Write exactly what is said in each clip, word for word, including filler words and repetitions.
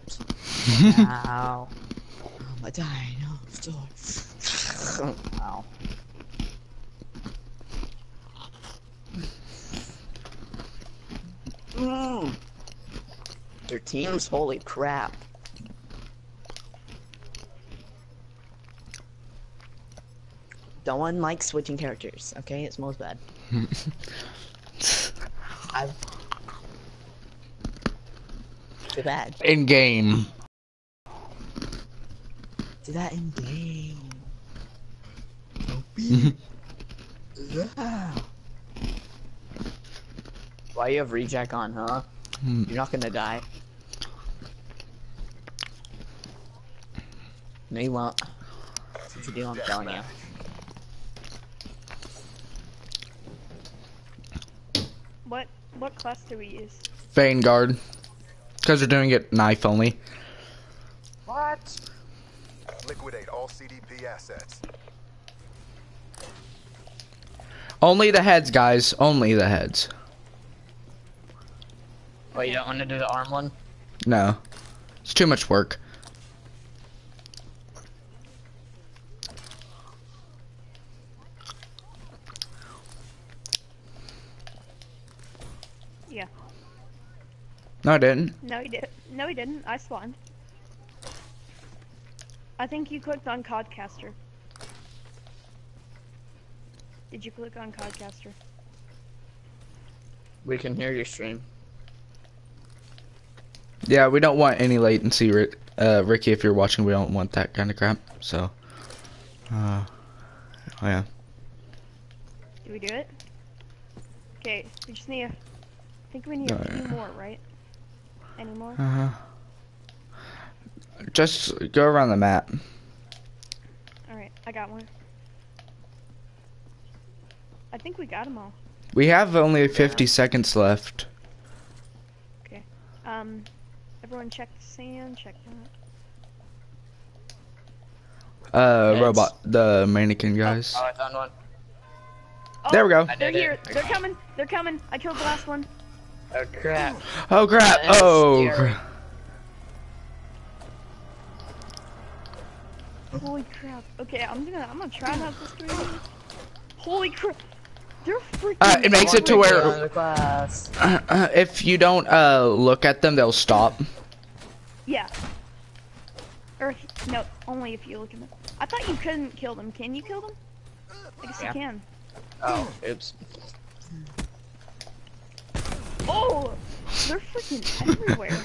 Ow. I'm a dinosaur. Ow. Mm. Their teams, holy crap. No one likes switching characters, okay? It's most bad. I've... Too bad. In game. Do that in game. Yeah. Why you have reject on, huh? You're not gonna die. No, you won't. If you do, I'm telling you. What what class do we use? Vanguard. Because they're doing it knife only. What? Liquidate all C D P assets. Only the heads, guys. Only the heads. Oh, you don't want to do the arm one? No. It's too much work. Yeah. No, I didn't. No, he did. No, he didn't. I spawned. I think you clicked on Codcaster. Did you click on Codcaster? We can hear your stream. Yeah, we don't want any latency, Rick, uh, Ricky. If you're watching, we don't want that kind of crap. So, uh, oh yeah. Do we do it? Okay, we just need a... I think we need a Oh, few yeah. more, right? Any more? Uh huh. Just go around the map. Alright, I got one. I think we got them all. We have only fifty seconds left. Okay. Um, everyone check the sand, check that. Uh, Heads. robot, the mannequin guys. Oh, I found one. Oh, There we go. I They're did here. it. They're coming. They're coming. I killed the last one. Oh crap. Oh crap! That's Oh. scary. Crap. Holy crap. Okay, I'm gonna I'm gonna try not to stream. Holy crap. They're freaking Uh, it makes it to where Another class. uh, if you don't uh look at them, they'll stop. Yeah. Or no, only if you look at them. I thought you couldn't kill them. Can you kill them? I guess Yeah. you can. Oh, oops. Oh, they're freaking everywhere.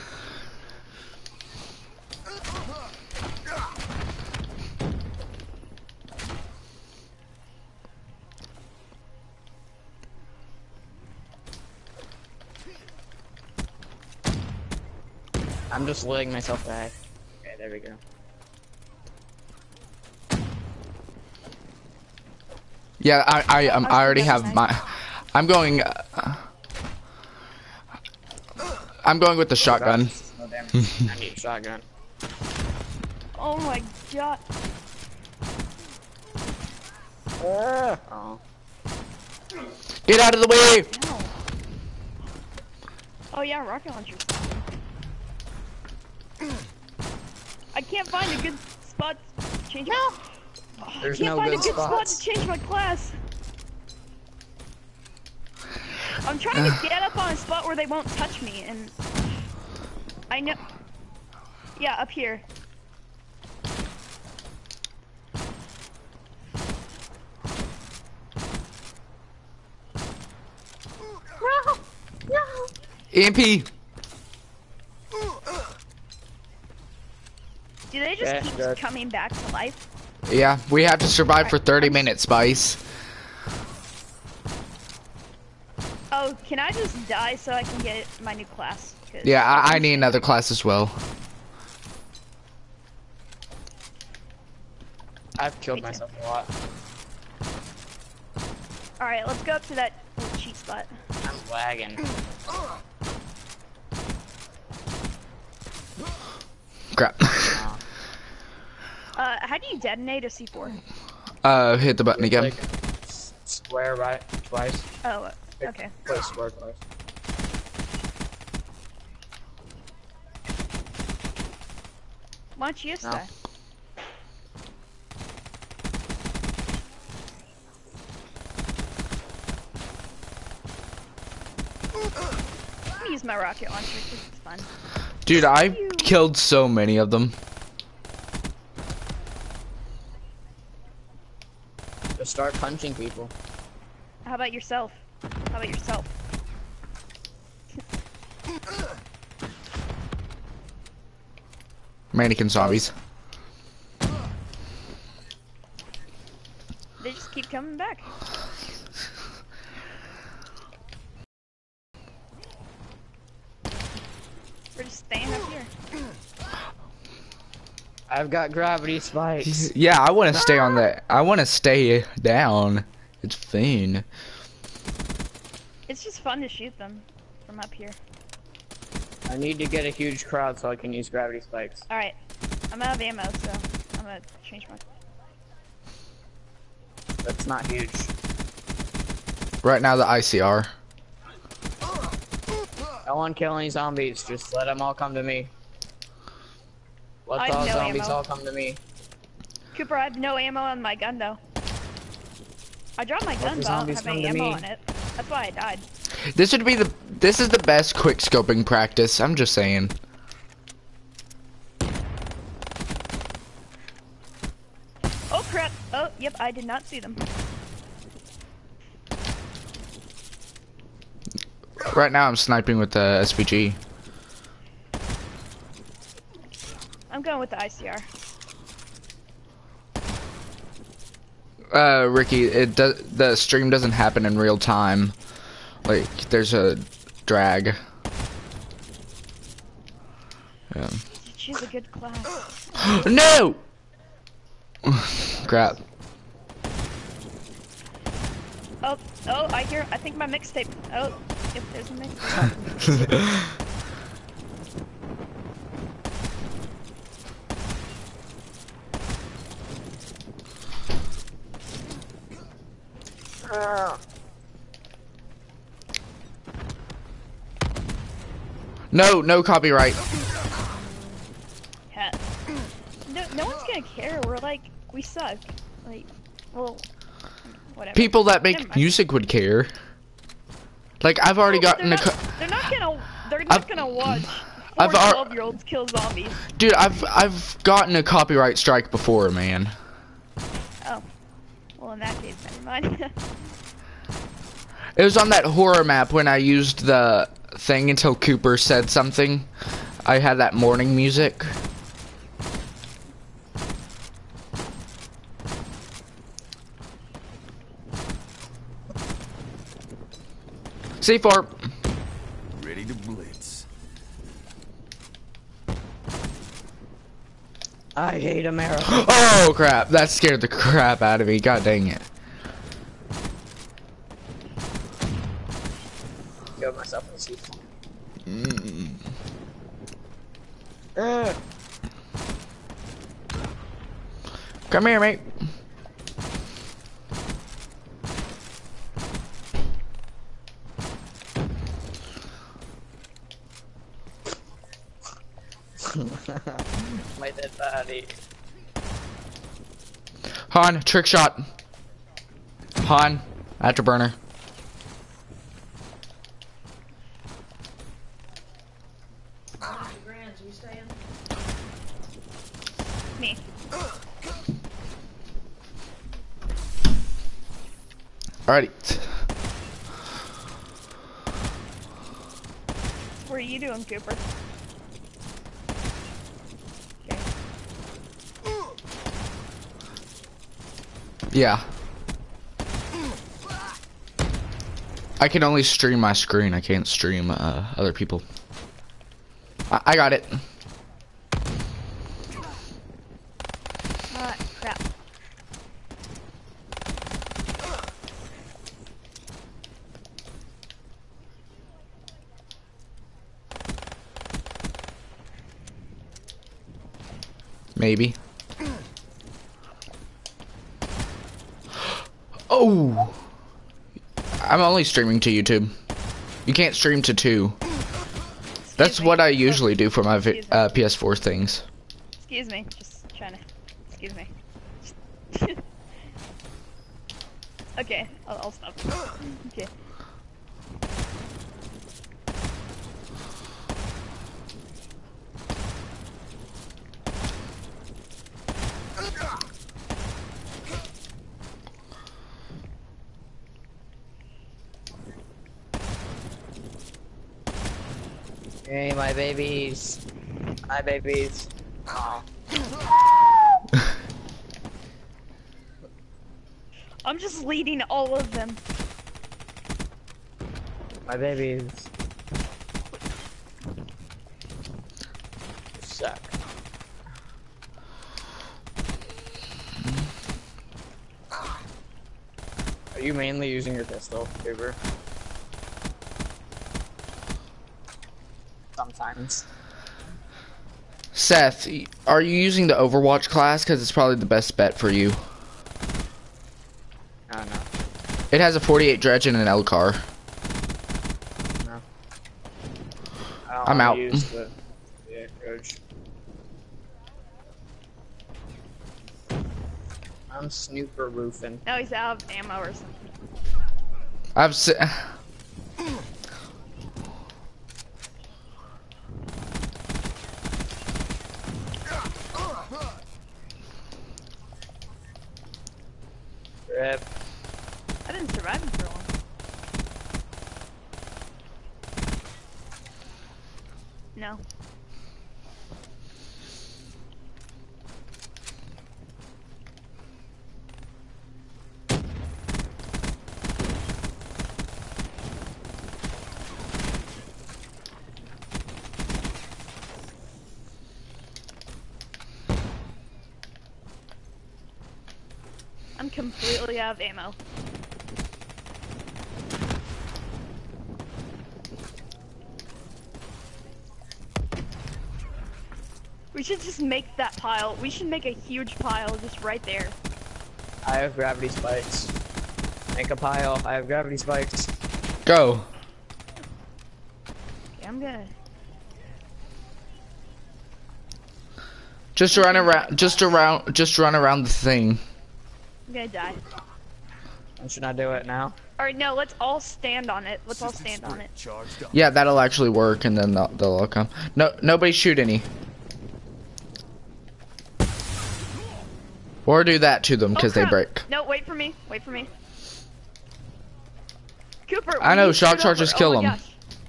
I'm just letting myself back. Okay, there we go. Yeah, I I um, I already have my. I'm going. Uh, I'm going with the shotgun. Oh, damn. I need a shotgun. Oh my god. Ah. Oh. Get out of the way! Ow. Oh yeah, rocket launchers. I can't find a good spot to change my... Oh, There's I can't no find good a good spots. spot to change my class. I'm trying to get up on a spot where they won't touch me, and I know. Yeah, up here. No! No! E M P. Do they just Okay, keep good. coming back to life? Yeah, we have to survive for thirty minutes, Spice. Oh, can I just die so I can get my new class? 'Cause- Yeah, I, I need another class as well. I've killed Me too. myself a lot. Alright, let's go up to that little cheat spot. I'm lagging. Crap. Oh. Uh, how do you detonate a C four? Uh, hit the button again. Click s- square right twice. Oh, okay. Click square twice. Why don't you just No. stay? I'm gonna use my rocket launcher because it's fun. Dude, I killed so many of them. Just start punching people. How about yourself? How about yourself? Mannequin zombies. They just keep coming back. We're just staying up here. I've got gravity spikes. Yeah, I want to stay on that. I want to stay down. It's fun. It's just fun to shoot them from up here. I need to get a huge crowd so I can use gravity spikes. Alright, I'm out of ammo, so I'm gonna change my... That's not huge. Right now, the I C R. I won't kill any zombies. Just let them all come to me. Let I have all no zombies ammo. all come to me. Cooper, I have no ammo on my gun, though. I dropped my gun, the but I don't zombies have come any to ammo me. on it. That's why I died. This would be the. This is the best quick scoping practice. I'm just saying. Oh, crap. Oh, yep, I did not see them. Right now, I'm sniping with the S P G. I'm going with the I C R. Uh, Ricky, it does. The stream doesn't happen in real time. Like, there's a drag. Yeah. Choose a good class. No! Crap. Oh, oh, I hear, I think my mixtape. Oh, if there's a mixtape. No, no copyright. Yeah. No, no one's gonna care. We're like, we suck. Like, well, whatever. People that Never make mind. music would care. Like, I've already No, gotten they're a. not, Co they're not gonna. They're not I've- gonna watch I've four al- twelve-year-olds kill zombies. Dude, I've I've gotten a copyright strike before, man. Oh, well, in that case, never mind. It was on that horror map when I used the thing until Cooper said something. I had that morning music. C four. Ready to blitz. I hate America. Oh crap! That scared the crap out of me. God dang it. Killed myself in C four. Mm. Uh, Come here, mate. my dead body. Han, trick shot. Han, afterburner. Me. Alrighty. What are you doing, Cooper? Okay. Yeah. I can only stream my screen. I can't stream uh, other people. I, I got it. Ah, crap. Maybe. Oh! I'm only streaming to YouTube. You can't stream to two. That's Excuse what me. I usually do for my vi Excuse me. uh, P S four things. Excuse me. Just trying to. Excuse me. Okay, I'll, I'll stop. Okay. Hey, my babies. My babies. I'm just leading all of them. My babies. Suck. Are you mainly using your pistol, Uber? Sometimes. Seth, are you using the Overwatch class? Because it's probably the best bet for you. I don't know. It has a forty-eight dredge and an L car. No. I don't I'm wanna out. Use the, yeah, coach. I'm snooper roofing. Now he's out of ammo or something. I've se Rip. I didn't survive him for long. No. I'm completely out of ammo. We should just make that pile. We should make a huge pile just right there. I have gravity spikes. Make a pile. I have gravity spikes. go. Okay, I'm gonna. Just run around. Just around. Just run around the thing. I'm gonna die. And should I do it now? Alright, no, let's all stand on it. Let's all stand on it. Charged up. Yeah, that'll actually work, and then they'll, they'll all come. No, nobody shoot any. Or do that to them because Oh, they crap. break. No, wait for me. Wait for me. Cooper. I we know, need to shock shoot charges over. kill Oh my 'em.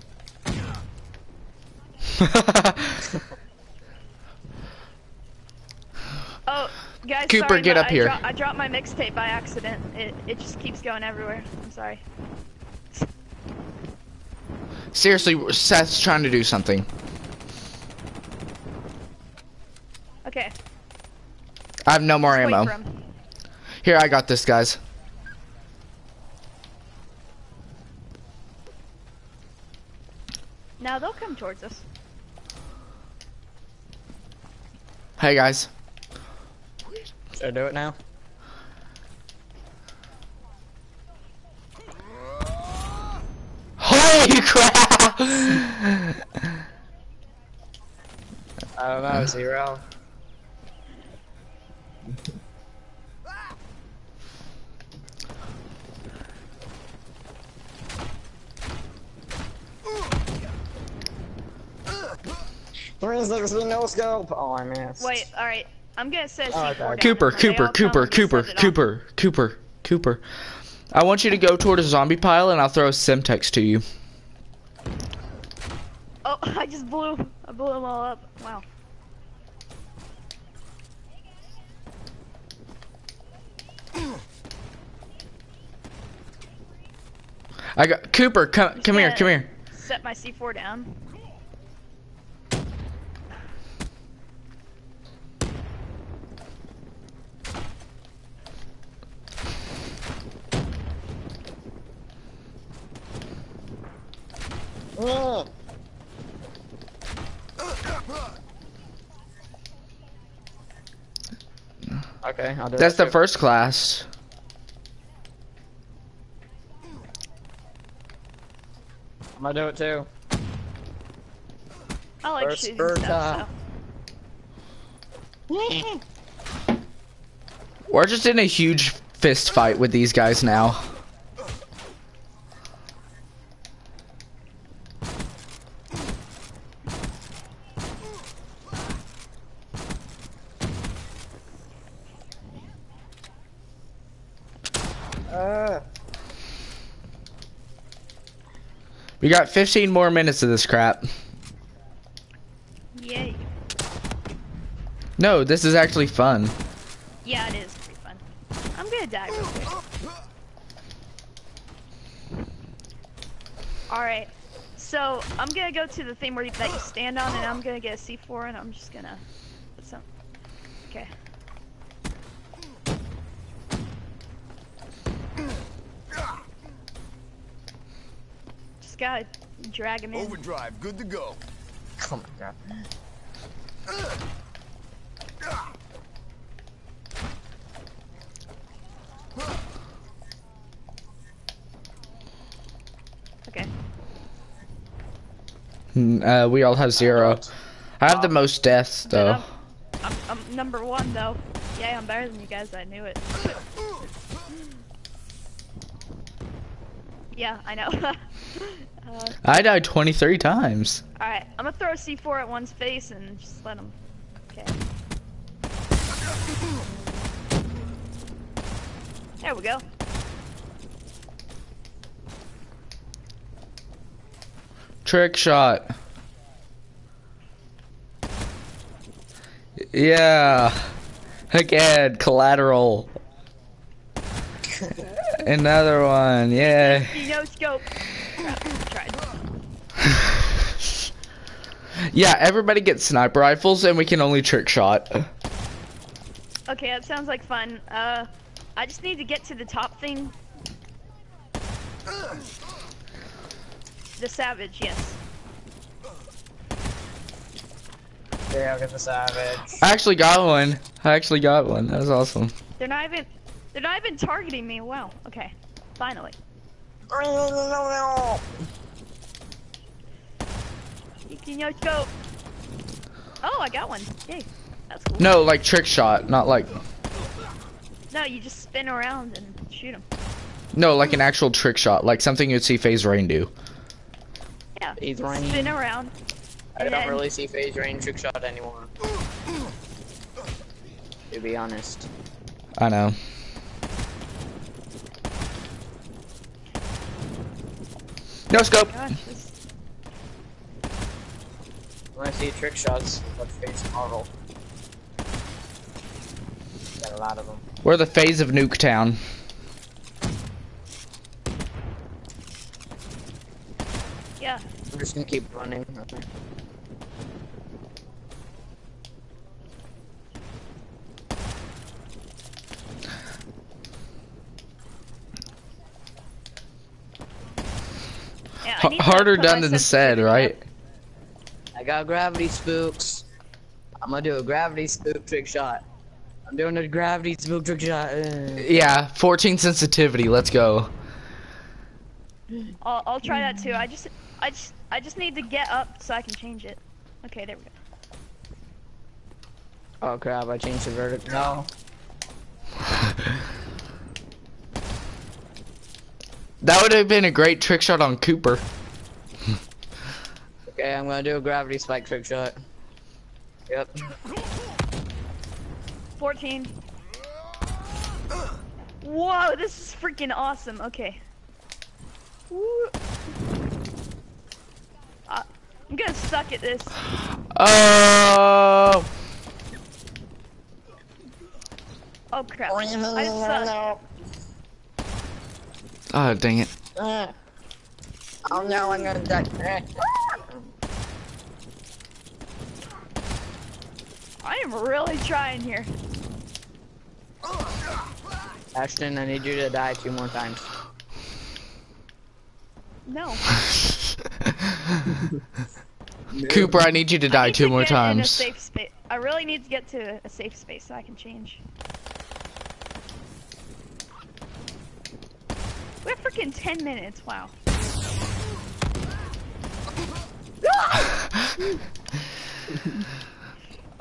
gosh. Oh, guys, Cooper, sorry, get but up I here. dro- I dropped my mixtape by accident. It it just keeps going everywhere. I'm sorry. Seriously, Seth's trying to do something. Okay. I have no more Wait ammo. for him. Here, I got this, guys. Now they'll come towards us. Hey, guys. Should I do it now? Holy crap! I don't know, zero. three sixty no scope. Oh, I missed. Wait, alright. I'm gonna set a Oh, C okay. four down. Cooper, When they Cooper, all come, Cooper, we just Cooper, set it off. Cooper, Cooper, Cooper. I want you to go toward a zombie pile, and I'll throw a Simtex to you. Oh, I just blew. I blew them all up. Wow. I got Cooper. Come, Just come here, gonna come here. Set my C four down. Mm. Okay, I'll do That's that the too. first class. I'm gonna do it too. I like First shooting bird stuff, time. We're just in a huge fist fight with these guys now. Uh. We got fifteen more minutes of this crap. Yay. No, this is actually fun. Yeah, it is pretty fun. I'm gonna die real quick. Alright, so I'm gonna go to the thing where you, that you stand on, and I'm gonna get a C four, and I'm just gonna put some. Okay. Just gotta drag him in. Overdrive, good to go. Oh my god. Okay. Mm, Uh, we all have zero. I have the most deaths Then though. I'm, I'm, I'm number one though. Yeah, I'm better than you guys. I knew it. Yeah, I know. uh, I died twenty-three times. Alright, I'm gonna throw a C four at one's face and just let him. Okay. There we go. Trick shot. Yeah. Again, collateral. Another one, yeah. You know scope. Crap, tried. Yeah, everybody gets sniper rifles and we can only trick shot. Okay, that sounds like fun. Uh, I just need to get to the top thing. The savage, yes. Yeah, I'll get the savage. I actually got one. I actually got one. That was awesome. They're not even, they're not even targeting me. Wow. Okay, finally. You know scope. Oh, I got one. Yay. That's cool. No, like trick shot, not like... No, you just spin around and shoot them. No, like an actual trick shot, like something you'd see FaZe Rain do. Yeah. Phase Rain. Spin around. I and don't then- really see phase rain trick shot anymore. To be honest. I know. No scope. Gosh, this... When I see trick shots, let's face Marvel. Got a lot of them. We're the FaZe of Nuketown. Yeah. I'm just gonna keep running. Okay. Yeah, I H need to harder put done my than said, sensitivity right? up. I got gravity spooks. I'm gonna do a gravity spook trick shot. I'm doing a gravity spook trick shot. Uh. Yeah, fourteen sensitivity, let's go. I'll, I'll try that too. I just, I just, I just need to get up so I can change it. Okay, there we go. Oh crap, I changed the verdict. No. That would have been a great trick shot on Cooper. Okay, I'm gonna do a gravity spike trick shot. Yep. fourteen. Whoa, this is freaking awesome. Okay. Woo. Uh, I'm gonna suck at this. Oh, Oh crap. I suck. oh, dang it. Uh. Oh no, I'm gonna die. I am really trying here. Ashton, I need you to die two more times. No. Cooper, I need you to I die need two to more get in a times. safe space. I really need to get to a safe space so I can change. We have freaking ten minutes. Wow.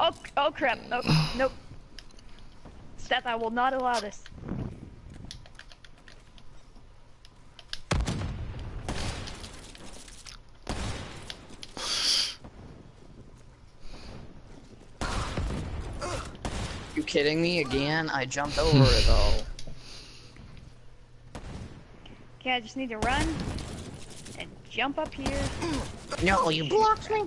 Oh, oh crap. Oh, nope. Seth, I will not allow this. You kidding me again? I jumped over it though. Okay, I just need to run and jump up here. No, you blocked me.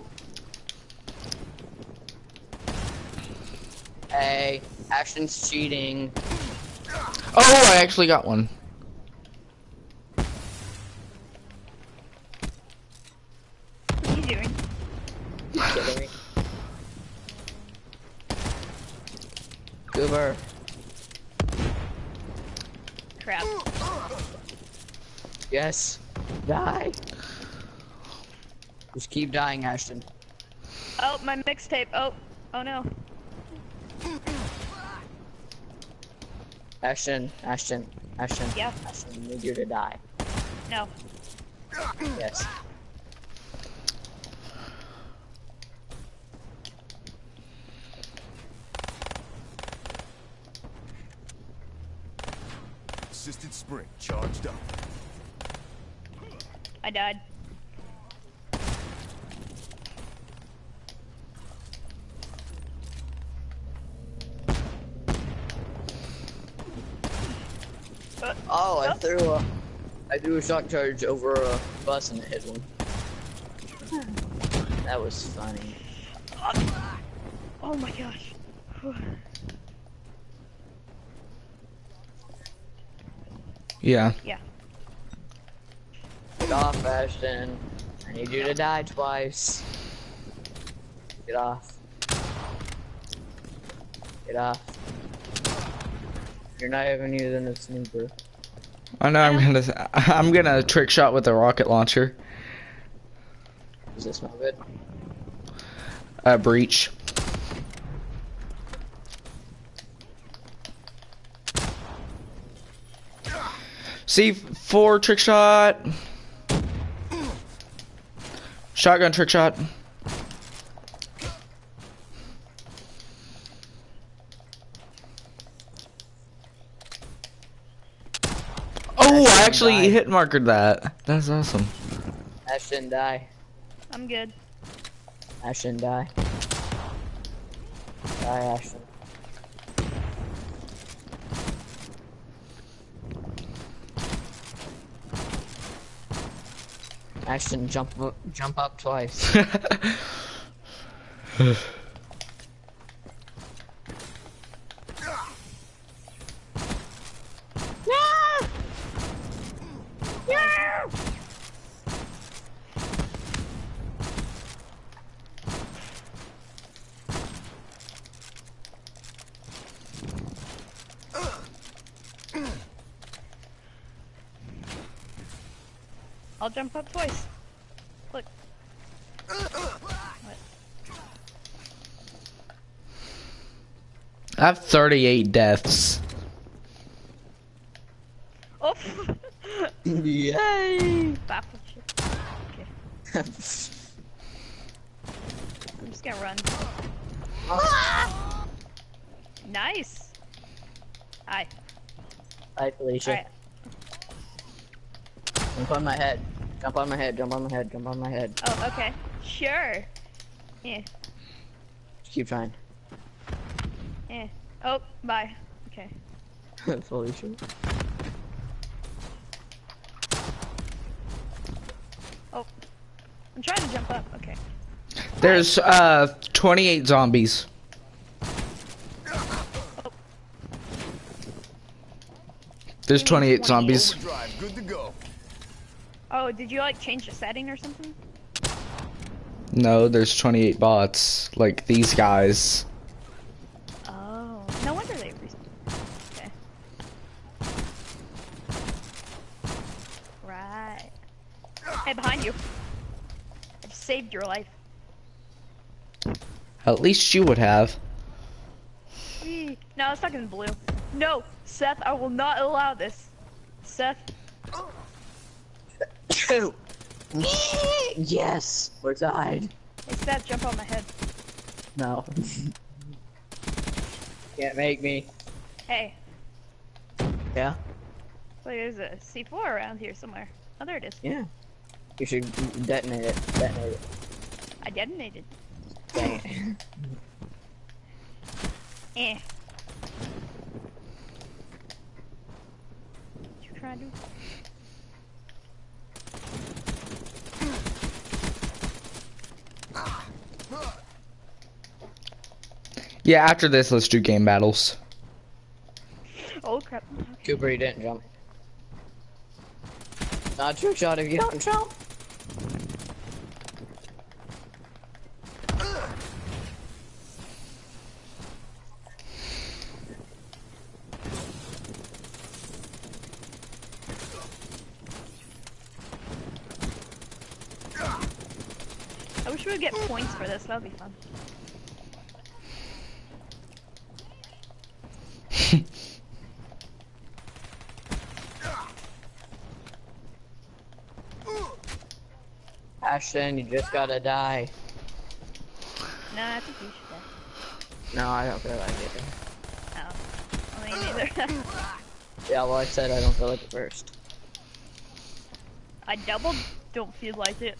Hey, Ashton's cheating. Oh, I actually got one. What are you doing? You kidding me? Goober. Crap. Yes. Die. Just keep dying, Ashton. Oh, my mixtape. Oh, oh no. Ashton, Ashton, Ashton. Yeah. Ashton, I need you to die. No. Yes. Assisted sprint charged up. I died. Uh, Oh, I oh. threw a, I threw a shock charge over a bus and it hit one. That was funny. Oh my gosh. Yeah. Yeah. Get off, Ashton. I need you to die twice. Get off. Get off. You're not even using a snooper. I know. I'm gonna. I'm gonna trick shot with a rocket launcher. Does this smell good? Uh, breach. C four trick shot. Shotgun trick shot. Oh, I actually die. hit markered that. That's awesome. Ashton, die. I'm good. Ashton, die. Die, Ashton. Ashton, jump up, jump up twice. I'll jump up twice. Look. What? I have thirty-eight deaths. Oh! Yay! Baffle shit. Okay. I'm just gonna run. Nice! Hi. Hi, Felicia. Alright. Jump on my head. Jump on my head. Jump on my head. Jump on my head. Oh, okay. Sure. Yeah. Just keep trying. Yeah. Oh, bye. Okay. Felicia. Oh. I'm trying to jump up. Okay. There's uh twenty-eight zombies. There's twenty-eight zombies. Overdrive, good to go. Oh, did you like change the setting or something? No, there's twenty-eight bots, like these guys. Oh. No wonder they respawn. Okay. Right. Hey, behind you. I've saved your life. At least you would have. Eee. No, I was talking blue. No, Seth, I will not allow this. Seth. Yes! We're tied. Hey, Seth, jump on my head. No. Can't make me. Hey, Yeah? so there's a C four around here somewhere. Oh, there it is. Yeah. You should detonate it. Detonate it. I detonated. Dang it. Eh. What you trying to do? Yeah, after this, let's do game battles. Oh crap. Cooper, you didn't jump. Not a trick shot if you don't jump. I wish we would get points for this. That would be fun. Ashton, you just gotta die. No, I think you should. No, I don't feel like it. Oh, I mean neither. Yeah, well, I said I don't feel like it first. I double don't feel like it.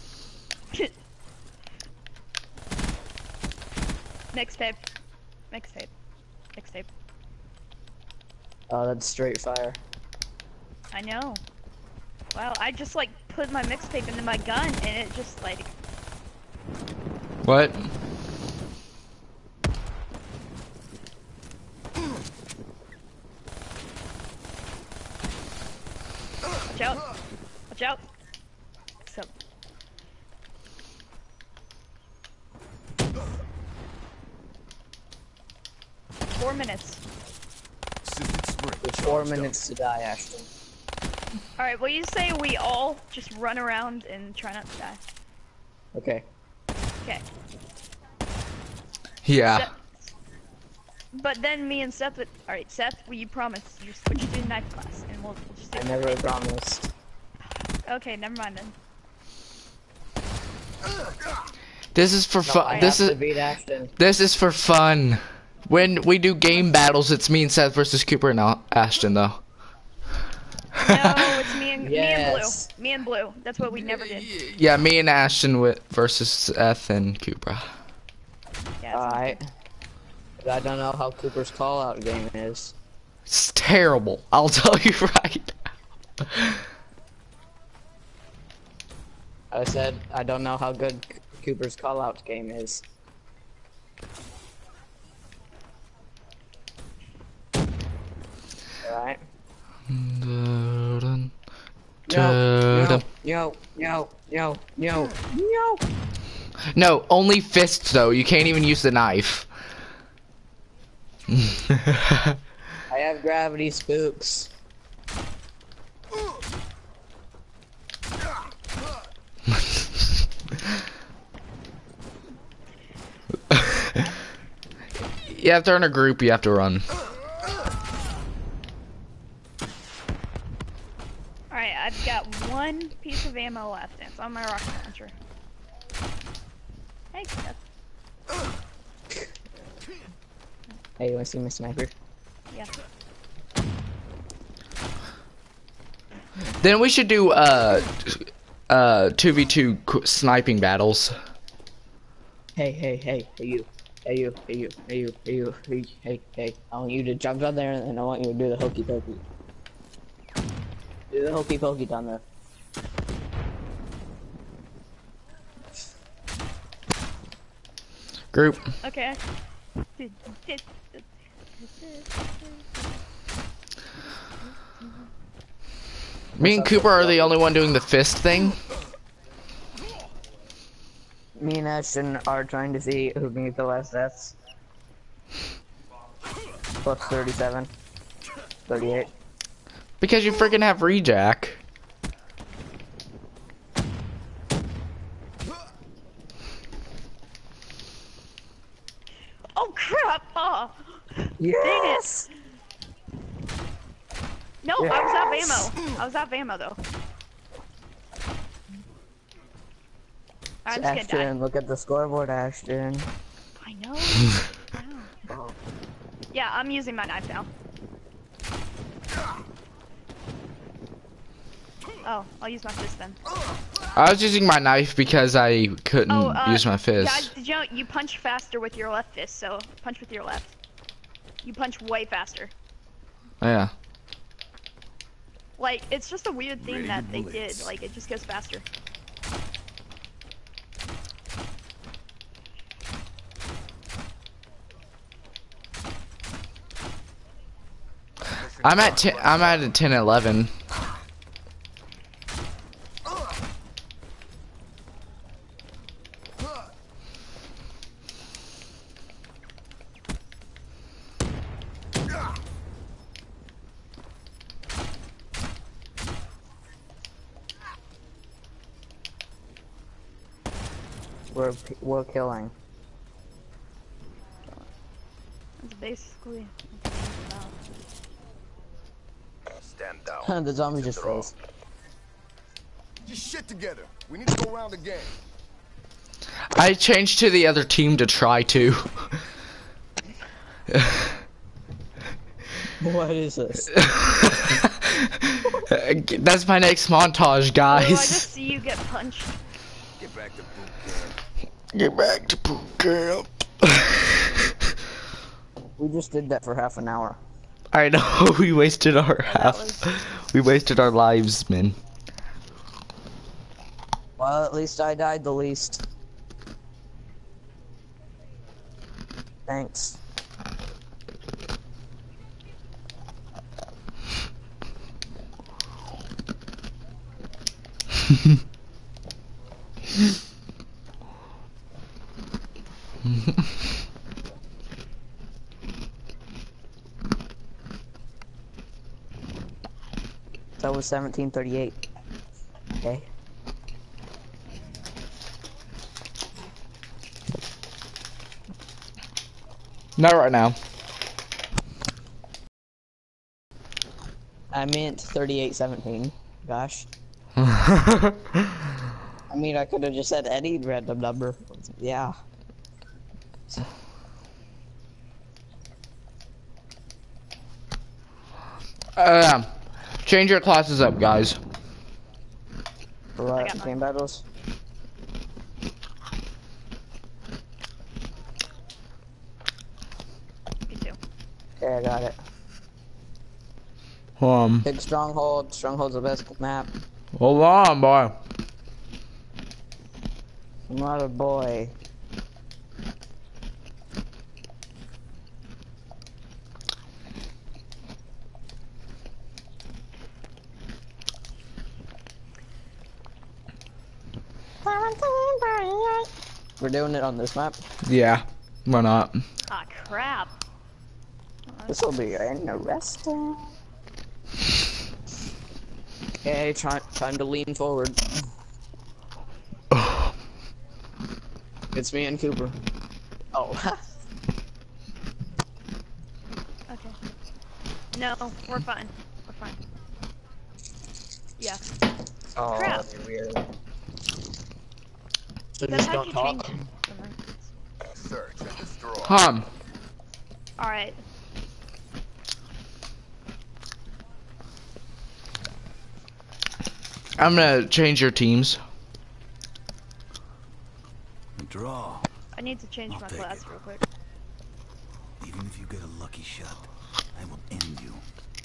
Mixtape. Mixtape. Mixtape. Oh, that's straight fire. I know. Wow, I just like put my mixtape into my gun and it just like What? watch out. Watch out. So four minutes. Assisted sprint. There's four charged up. minutes to die, Ashton. Alright, will you say we all just run around and try not to die? Okay. Okay. Yeah. Seth- But then me and Seth would alright, Seth, will you promise you switch to knife class and we'll, we'll just do I it. never promised. Okay, never mind then. This is for No, fun. I This have is to beat Ashton. this is for fun. When we do game battles, it's me and Seth versus Cooper and Al- Ashton, though. No, it's me and Yes. me and Blue. Me and Blue. That's what we never did. Yeah, me and Ashton wi- versus Seth and Cooper. Yeah, it's Alright. But I don't know how Cooper's call out game is. It's terrible. I'll tell you right. I said I don't know how good C- Cooper's call out game is. Alright. Dun, No, dun. no, no, no, no, no. No, only fists though. You can't even use the knife. I have gravity spooks. Yeah, if they're in a group, you have to run. Alright, I've got one piece of ammo left, and it's on my rocket launcher. Hey, Seth. Hey, you wanna see my sniper? Yeah. Then we should do uh uh two v two sniping battles. Hey, hey, hey, hey you. Hey you, hey you, hey you, hey you, hey, hey, hey. I want you to jump down there and I want you to do the hokey pokey. Do the hokey pokey down there. Group. Okay. Me and Cooper are the only one doing the fist thing. Me and Ashton are trying to see who can get the last deaths. Plus thirty-seven. thirty-eight. Because you freaking have rejack. Oh crap! Oh. Yes! No, I was out of ammo. I was out of ammo though. I'm just gonna die. Ashton, look at the scoreboard, Ashton. I know. Wow. Yeah, I'm using my knife now. Oh, I'll use my fist then. I was using my knife because I couldn't Oh, uh, use my fist. guys, did you know you punch faster with your left fist? So punch with your left. You punch way faster. Yeah. Like, it's just a weird thing Ready that to they blitz. did. Like, it just goes faster. I'm at ten, I'm at a ten eleven. We're we're killing. That's basically. Stand down. The zombie Hit just the roll. froze. Just shit together. We need to go around again. I changed to the other team to try to. What is this? That's my next montage, Oh, I guys. just see you get punched. Get back to boot camp. Get back to boot camp. We just did that for half an hour. I know, we wasted our that half. was- We wasted our lives, man. Well, at least I died the least. Thanks. That was seventeen thirty-eight. Okay. Not right now. I meant thirty-eight seventeen. Gosh. I mean, I could have just said any random number. Yeah. Uh, change your classes up, guys. For what? got mine. Game battles? Me too. Okay, I got it. Um, Big Stronghold. Stronghold's the best map. hold on, boy. I'm not a boy. We're doing it on this map. Yeah, why not? Ah, crap. This will be interesting. Okay, try, time to lean forward. It's me and Cooper. Oh. Okay. No, we're fine. We're fine. Yeah. Oh, Crap. that'd be weird. So Then just how'd don't you talk. change it? Search and destroy. Hum. Alright. I'm gonna change your teams. Draw. I need to change I'll my take class it. real quick. Even if you get a lucky shot, I will end you.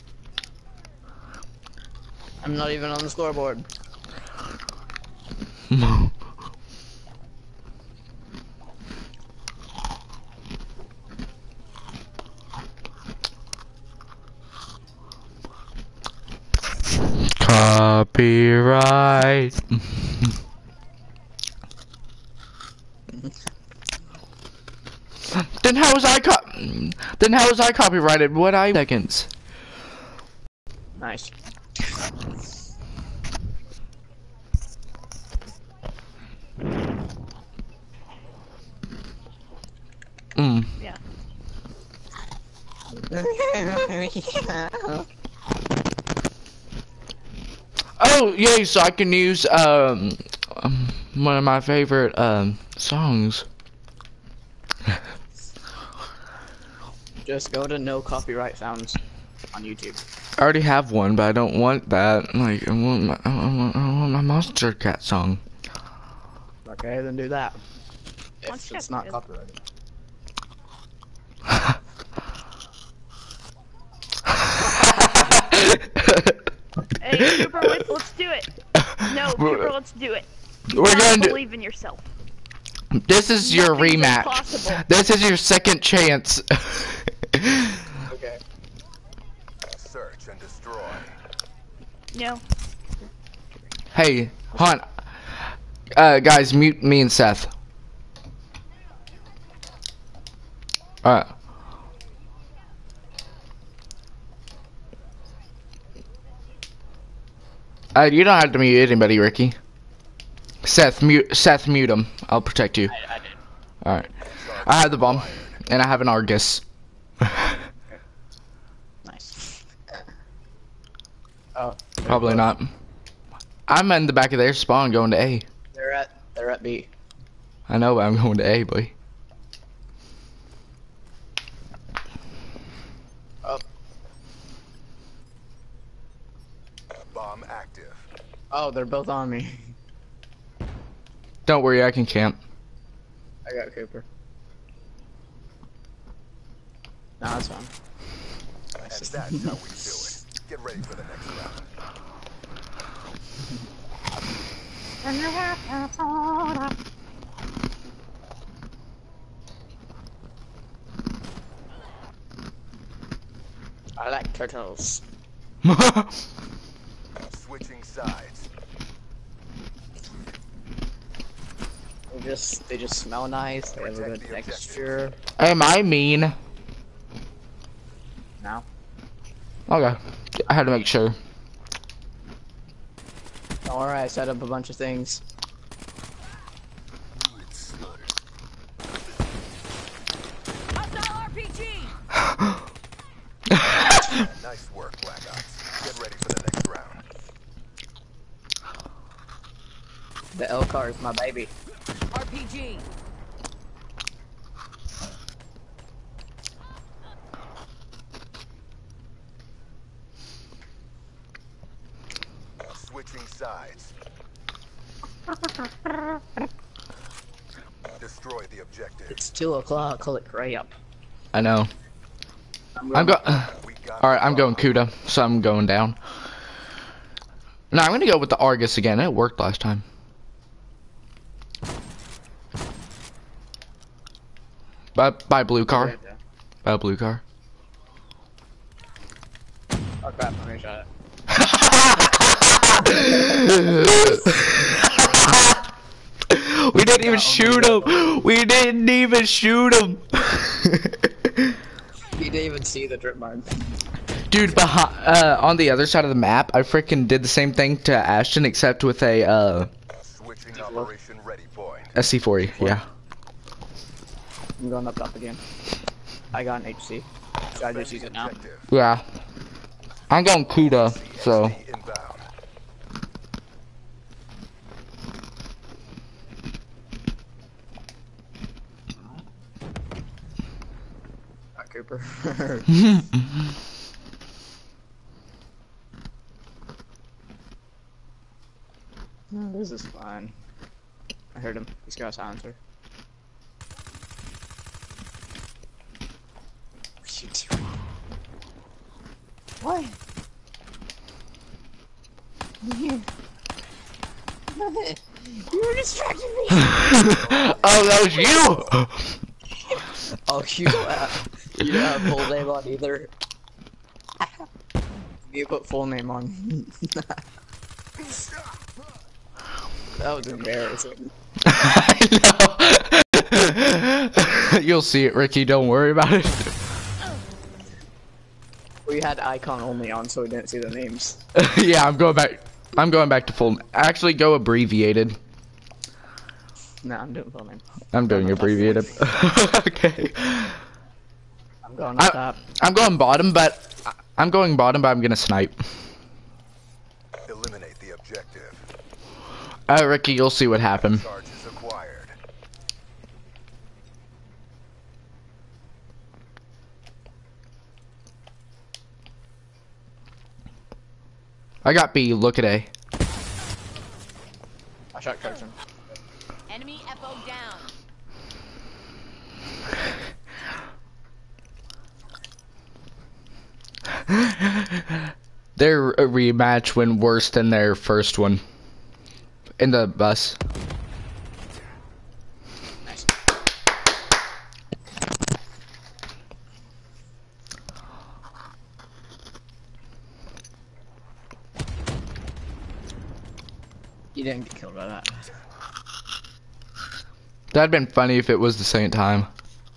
I'm not even on the scoreboard. Copyright. Then how was I co- Then how was I copyrighted? What I seconds? Nice. Mm. Yeah. Oh, yay! So I can use um, um one of my favorite um songs. Just go to no copyright sounds on YouTube. I already have one, but I don't want that. Like, I want my, I want, I want my Monster Cat song. Okay, then do that. If Monster it's Cat's not good. copyrighted. Hey, Cooper, let's, let's do it. No, Cooper, let's do it. You We're gotta gonna do. believe in yourself. This is your Nothing's rematch. impossible. This is your second chance. Okay. Search and destroy. No. Hey, hon. Uh, guys, mute me and Seth. Alright. Uh, you don't have to mute anybody, Ricky. Seth, mute. Seth, mute him. I'll protect you. I, I did. All right. I have the bomb, and I have an Argus. Nice. Oh. Probably not. I'm in the back of their spawn, going to A. They're at they're at B. I know, but I'm going to A, boy. Oh. Bomb active. Oh, they're both on me. Don't worry, I can camp. I got Cooper. No, that's fine. And that's how we do it. Get ready for the next round. I like turtles. Switching sides. They just they just smell nice. They have a good texture. Am I mean? No. Okay. I had to make sure. Don't worry, I set up a bunch of things. Hostile R P G! Nice work, Black Ops. Get ready for the next round. The L car is my baby. R P G! Switching sides. Destroy the objective. It's two o'clock. Call it gray up. I know. I'm I'm going. go. We got Alright, I'm the going bomb. Kuda, so I'm going down. No, I'm gonna go with the Argus again. It worked last time. By, by blue car. By blue car. Oh crap! Let me shot it. We didn't even shoot him. We didn't even shoot him. You didn't even see the drip mark. Dude, behind, uh, on the other side of the map, I freaking did the same thing to Ashton, except with a uh, Switching operation ready point. S C forty. Yeah. I'm going up top again. I got an H C. Should I just use it now? Objective. Yeah. I'm going Kuda, so. C X D inbound. Got Cooper. No, this is fine. I heard him. He's got a silencer. Shoot. What? You distracted me! Oh, that was you. Oh, you don't have, you don't have full name on either. You put full name on. That was embarrassing. I know. You'll see it, Ricky. Don't worry about it. We had icon only on, so we didn't see the names. Yeah, I'm going back. I'm going back to full. Actually, go abbreviated. No, I'm doing full name. I'm doing abbreviated. Okay. I'm going up I, top. I'm going bottom, but I'm going bottom, but I'm gonna snipe. Eliminate the objective. Uh, Ricky, you'll see what happened. Charges acquired. I got B. Look at A. I shot Carson. Enemy F O down. Their rematch went worse than their first one. In the bus. Nice. You didn't get killed by that. That'd been funny if it was the same time.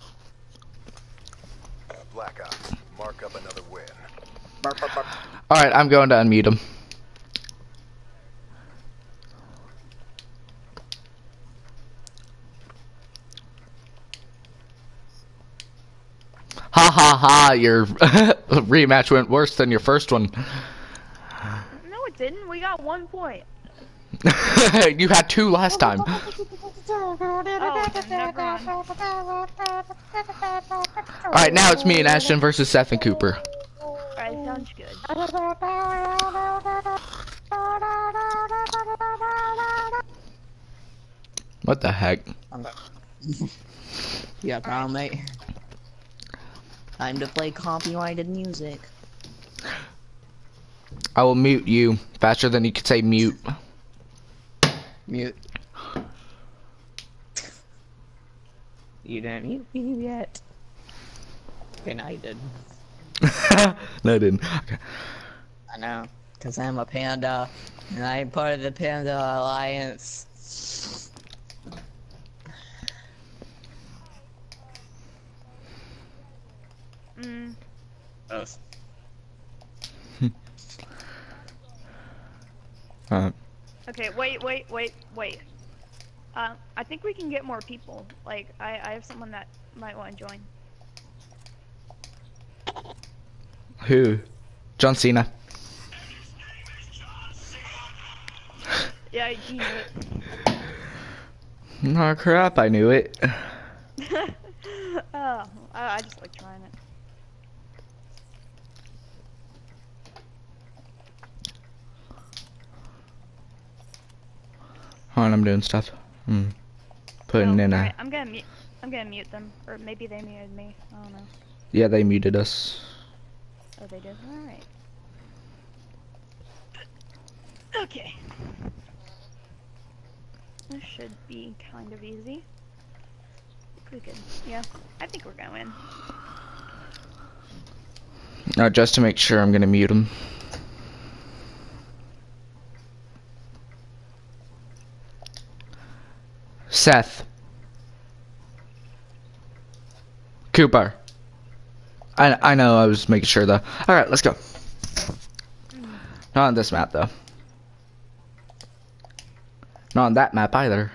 Black Ops, mark up another win. Burp, burp, burp. Alright, I'm going to unmute him. Ha ha ha, your rematch went worse than your first one. No, it didn't. We got one point. You had two last time. Oh, never mind. Alright, now it's me and Ashton versus Seth and Cooper. Alright, sounds good. What the heck? I'm back. Yeah, problem, mate. Time to play copyrighted music. I will mute you faster than you could say mute. Mute. You didn't mute me yet. Okay, now you did. No, I didn't. Okay. I know, cause I'm a panda, and I'm part of the Panda Alliance. Mm. Both. Uh, Okay, wait, wait, wait, wait. Uh, I think we can get more people. Like, I, I have someone that might want to join. who? John Cena. Yeah, you knew it. Oh crap, I knew it. Oh, I, I just like trying it. Hold on, I'm doing stuff. Hmm. Putting Oh, in a... alright, I'm gonna mute. I'm gonna mute them, or maybe they muted me. I don't know. Yeah, they muted us. Oh, they did. All right. Okay. This should be kind of easy. We could. Yeah, I think we're gonna win. Uh, just to make sure, I'm gonna mute him. Seth. Cooper. I I know, I was making sure though. Alright, let's go. Not on this map though. Not on that map either.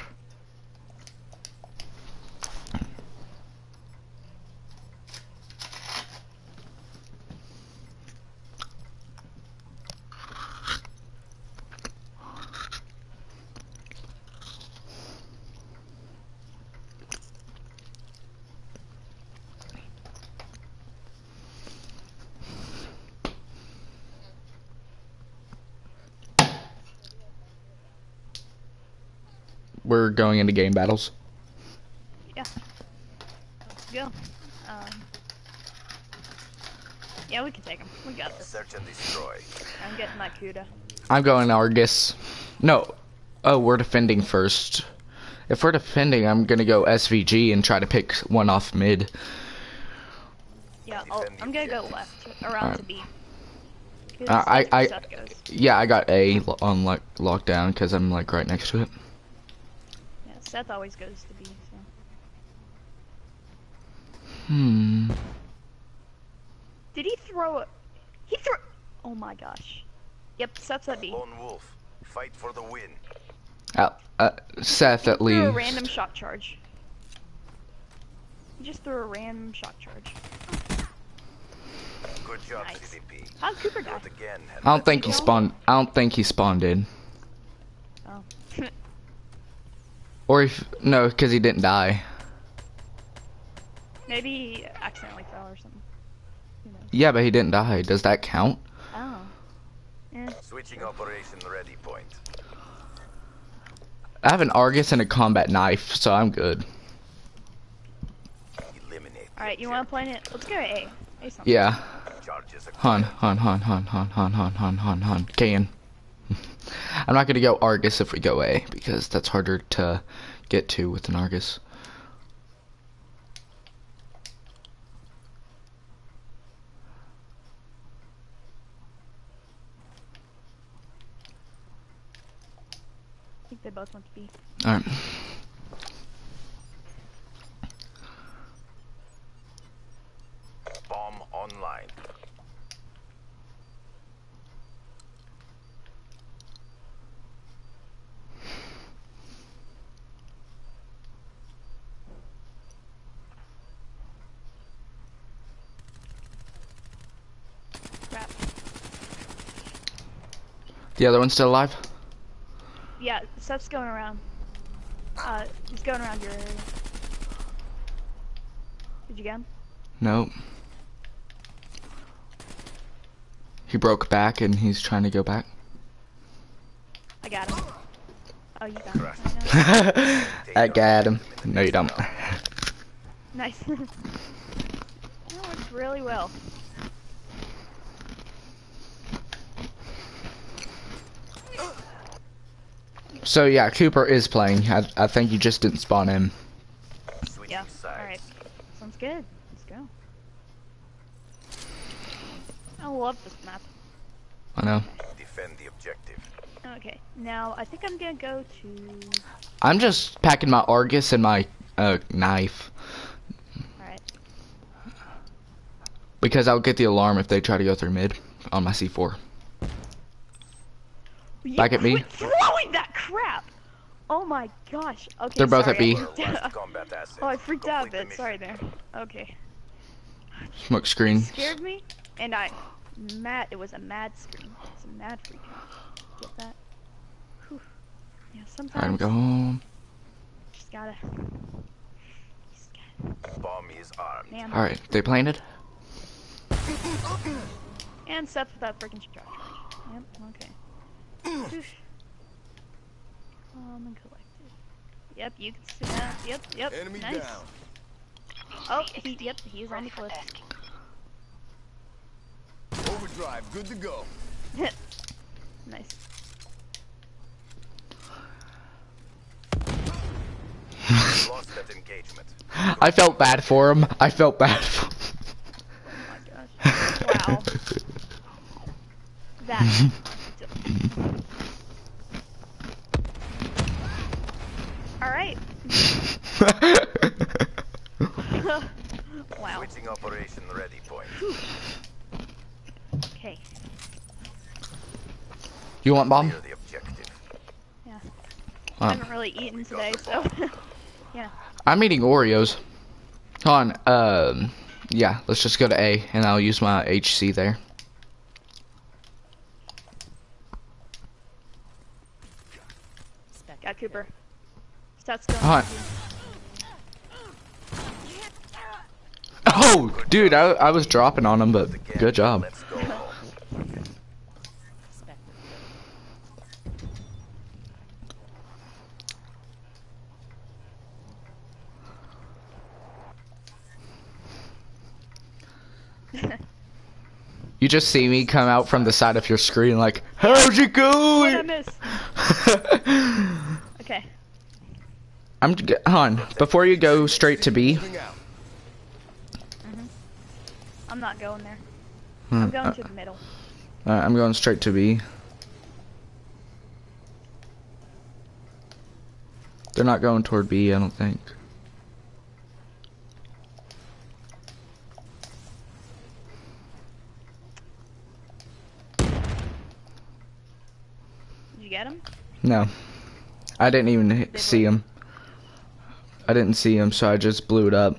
We're going into game battles. Yeah. Let's go. Um. Yeah, we can take them. We got this. Search and destroy. I'm getting my Cuda. I'm going Argus. No. Oh, we're defending first. If we're defending, I'm gonna go S V G and try to pick one off mid. Yeah, I'll, I'm gonna go left around Alright. to B. 'Cause Uh, I- that's where I- Seth goes. Yeah, I got A lo- on lock lockdown because I'm like right next to it. Yeah, Seth always goes to B. So. Hmm. Did he throw it? He threw. Oh my gosh. Yep, Seth's at B. Lone Wolf, fight for the win. Uh, uh, Seth at Threw a least. random shock charge. He just threw a random shock charge. Good job, Nice. C D P. How'd Cooper Do die? it again. and I don't let's think he go. spawned. I don't think he spawned in. Oh. Or if no, because he didn't die. Maybe he accidentally fell or something. Who knows? Yeah, but he didn't die. Does that count? Oh. Eh. Switching operation ready point. I have an Argus and a combat knife, so I'm good. Eliminate. All right, you want to play it? Let's go to A. A something. Yeah. Charges Hun, hun, hun, hun, hun, hun, hun, hun, hun, hun. Can. I'm not gonna go Argus if we go A, because that's harder to get to with an Argus. I think they both want to be. Alright. bomb online. Crap. The other one's still alive? Yeah, stuff's going around. Uh, he's going around your area. Did you get him? Nope. He broke back and he's trying to go back. I got him. Oh, you got him. I know. I got him. No, you don't. Nice. That worked really well. So yeah, Cooper is playing. I, I think you just didn't spawn him. Switching Yeah. sides. Alright. Sounds good. Let's go. I love this map. I know. Defend the objective. Okay. Now, I think I'm gonna go to... I'm just packing my Argus and my uh, knife. Alright. Because I'll get the alarm if they try to go through mid on my C four. Back at me. Quit throwing that crap! Oh my gosh. Okay, They're both sorry, at B. I freaked out. Last combat asset. Oh, I freaked out a Complete the bit. Sorry mission. there. Okay. Smoke screen. Scared me, and I... Mad... It was a mad scream. It's a mad freak out. Get that? Whew. Yeah, sometimes... Alright, I'm going home. Just gotta... Just gotta... Bomb is armed. Man. Alright, they planted? And stuff without freaking charge. Yep, okay. Oof. Calm and collected. Yep, you can see that. Yep, yep. Enemy nice. down. Oh, he, yep, he's on the cliff. Overdrive, good to go. Nice. Lost that engagement. I felt bad for him. I felt bad for him. Oh my gosh. Wow. That. Alright. Wow. Switching operation ready point. Okay. You want bomb? Clear the objective. Yeah. Oh. I haven't really eaten today, so. Yeah. I'm eating Oreos. Hold on, um, yeah, let's just go to A, and I'll use my H C there. Got Cooper. Stats going. Hold on. Oh, dude, I, I was dropping on him, but good job. Let's go home. You just see me come out from the side of your screen like, how's it What I going? miss? Okay. I'm, g- hold on, before you go straight to B, Moving out. I'm not going there. hmm, I'm going uh, to the middle. uh, I'm going straight to B. They're not going toward B, I don't think. Did you get him? No. I didn't even hit, see him. I didn't see him, so I just blew it up.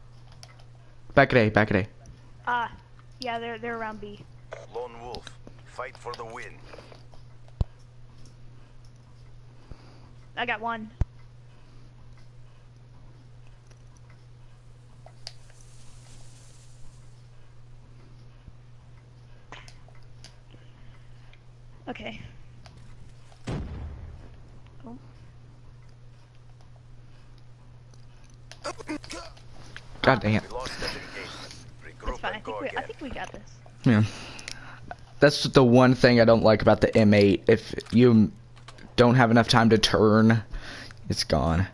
Back at A, back at A. Ah, yeah, they're they're around B. Lone wolf. Fight for the win. I got one. Okay. Oh. God dang it. We lost that engagement. That's Regroup fine. I and think go we I again. think we got this. Yeah. That's the one thing I don't like about the M eight. If you don't have enough time to turn, it's gone.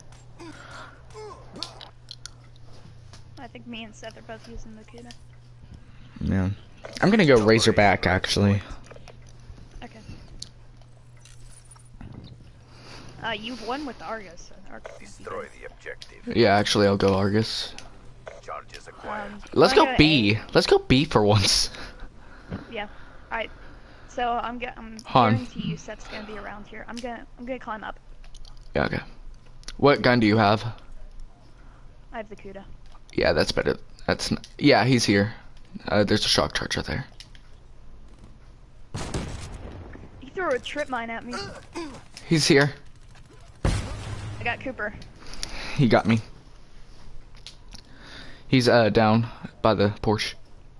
I think me and Seth are both using the Kuda. Yeah. I'm gonna go Razorback actually. Okay. Uh, you've won with the Argus. So the Argus is Destroy good. the objective. Yeah, actually I'll go Argus. Charges acquired. Um, Let's wanna go B. A? Let's go B for once. Yeah. Alright. So I'm gonna I'm Han. guarantee you Seth's gonna be around here. I'm gonna I'm gonna climb up. Yeah, okay. What gun do you have? I have the Kuda. Yeah, that's better. That's n yeah, he's here. Uh, there's a shock charger there. He threw a trip mine at me. He's here. I got Cooper. He got me. He's uh down by the Porsche.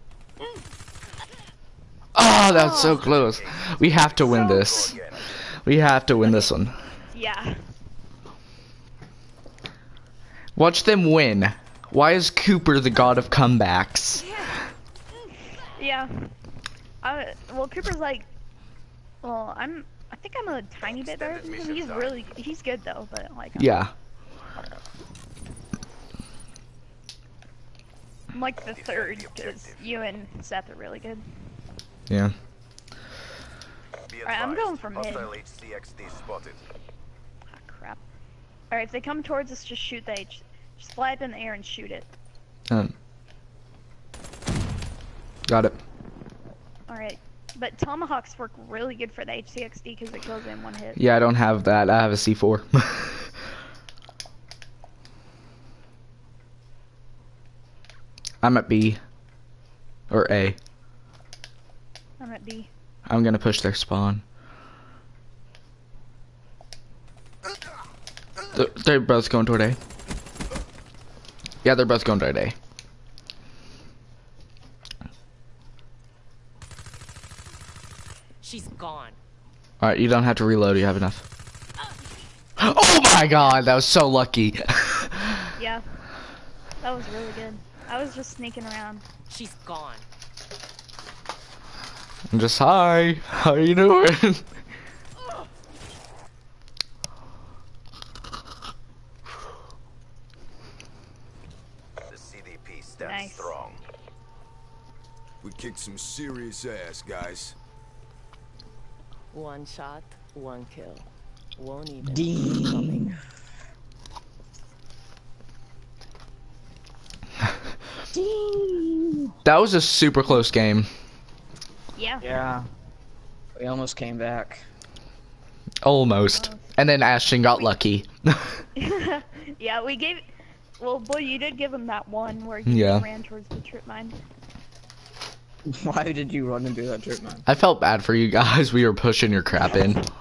Oh, that's so close. We have to win So- this. We have to win this one. Yeah. Watch them win. Why is Cooper the god of comebacks? Yeah. I, well, Cooper's like, well, I'm. I think I'm a tiny bit better than him. He's really, he's good though, but like, I'm, Yeah. I'm like the third because you and Seth are really good. Yeah. Be Alright, I'm advised, going for mid. Hostile H C X D spotted. Ah, crap. Alright, if they come towards us, just shoot the H. Just fly up in the air and shoot it. Um. Got it. Alright. But tomahawks work really good for the H C X D because it kills it in one hit. Yeah, I don't have that. I have a C four. I'm at B. Or A. I'm at B. I'm gonna push their spawn. They're, they're both going toward A. Yeah, they're both going toward A. She's gone. Alright, you don't have to reload, you have enough. Oh my god, that was so lucky. Yeah. That was really good. I was just sneaking around. She's gone. I'm just, hi, how you doing? The C D P stands Nice. strong. We kicked some serious ass, guys. One shot, one kill. Won't even. Ding. Ding. That was a super close game. Yeah. Yeah. We almost came back. Almost. And then Ashton got lucky. Yeah, we gave. Well, boy, you did give him that one where he Yeah. ran towards the trip mine. Why did you run into that trip, man? I felt bad for you guys. We were pushing your crap in. What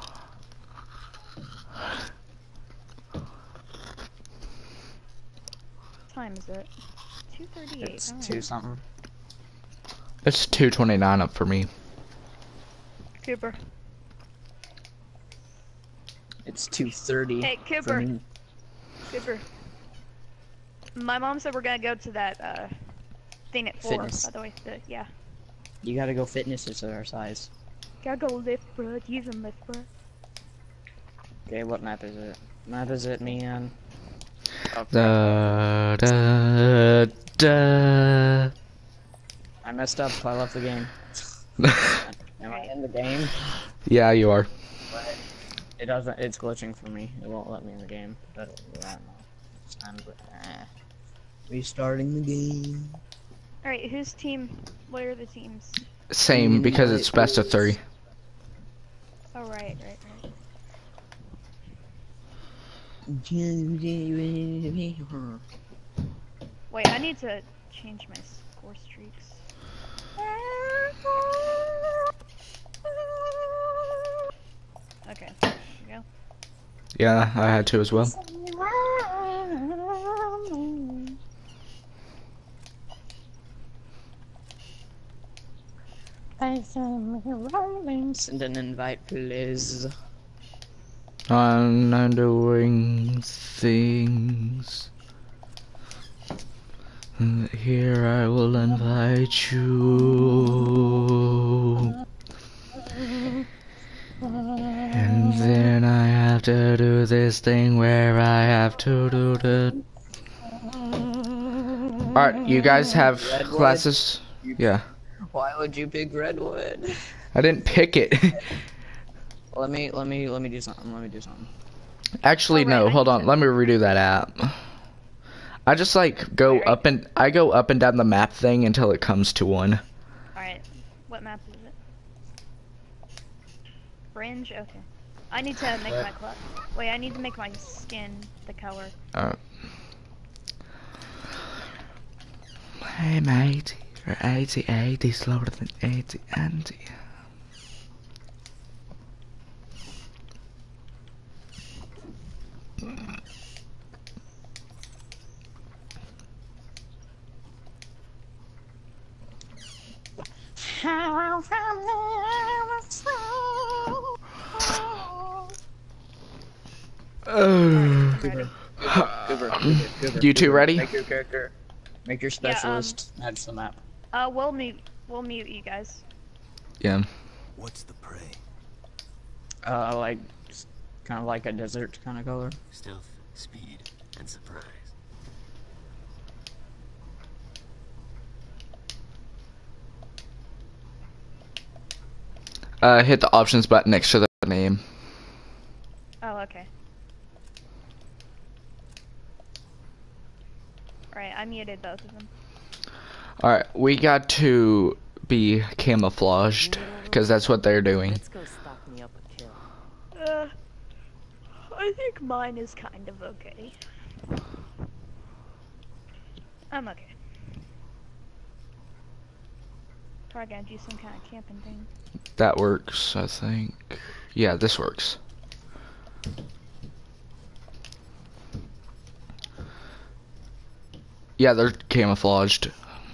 time is it? two thirty-eight. It's Oh. two something. It's two twenty-nine up for me. Cooper. It's two thirty. Hey, Cooper. Cooper. My mom said we're gonna go to that uh thing at four. Fitness. By the way, the, yeah. You gotta go fitness exercise. Gotta go lift, bro. Use and lift, bro. Okay, what map is it? Map is it, man? Oh, crap. Da, da, da. I messed up. I left the game. Am I in the game? Yeah, you are. But it doesn't. It's glitching for me. It won't let me in the game. But I don't know. It's time to. Ah. Restarting the game. All right, whose team? What are the teams? Same, because it's best of three. Oh right, right, right. Wait, I need to change my score streaks. Yeah, I had to as well. Send an invite, please. I'm not doing things. Here I will invite you. And then I have to do this thing where I have to do the... Alright, you guys have Redwood? classes? Yeah. Why would you pick Redwood? I didn't pick it. let me, let me, let me do something. Let me do something. Actually, Oh, right, no, I hold need on. to- Let me redo that app. I just like go Alright. up and I go up and down the map thing until it comes to one. Alright, what map is it? Fringe? Okay. I need to make my club. Wait, I need to make my skin the color. Uh, hey mate, you're eighty eighty slower than eighty anti. Oh. Cooper, Cooper, Cooper, Cooper, You two Cooper, ready? Make your character, make your Yeah, um, specialist match the map. Uh, we'll mute, we'll mute you guys. Yeah. What's the prey? Uh, like, kind of like a desert kind of color. Stealth, speed, and surprise. Uh, hit the options button next to the name. Oh, okay. Alright, I muted both of them. Alright, we got to be camouflaged, because that's what they're doing. Let's go stock me up a kill. Uh, I think mine is kind of okay. I'm okay. Probably gotta do some kind of camping thing. That works, I think. Yeah, this works. Yeah, they're camouflaged.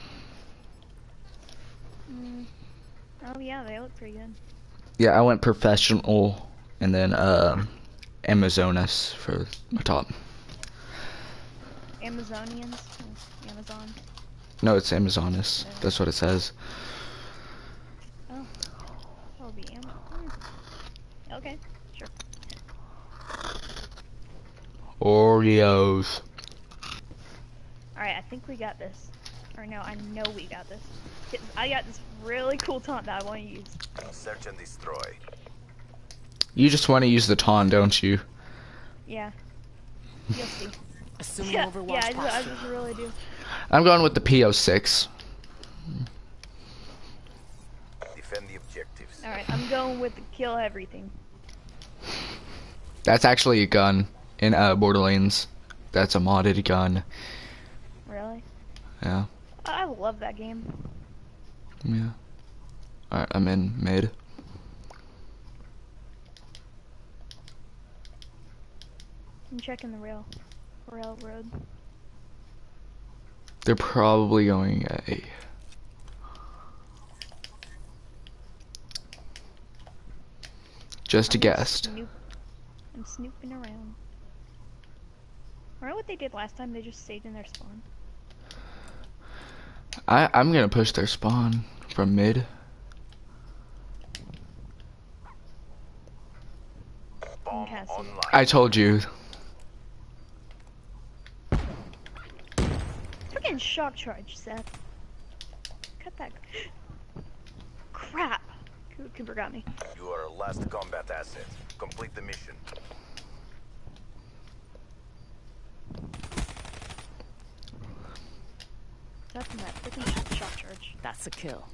Mm. Oh yeah, they look pretty good. Yeah, I went professional, and then, uh, Amazonas for my top. Amazonians? Oh, Amazon. No, it's Amazonas. That's what it says. Oh. Oh, be Am- hmm. Okay, sure. Oreos. Alright, I think we got this. Or no, I know we got this. I got this really cool taunt that I want to use. Search and destroy. You just want to use the taunt, don't you? Yeah. You'll see. Assuming Yeah, Overwatch yeah I, just, I posture. just really do. I'm going with the P O six. Defend the objectives. Alright, I'm going with the kill everything. That's actually a gun in uh, Borderlands. That's a modded gun. Really? Yeah. I, I love that game. Yeah. Alright, I'm in mid. I'm checking the rail. Railroad. They're probably going A. Just a I'm guess. Snoop, I'm snooping around. Remember what they did last time? They just stayed in their spawn. I I'm gonna push their spawn from mid. Bomb Can't see it. online. I told you. Freaking shock charge, Seth. Cut that. Crap. Coo- Cooper got me. You are a last combat asset. Complete the mission. That's in that freaking shock charge. That's a kill.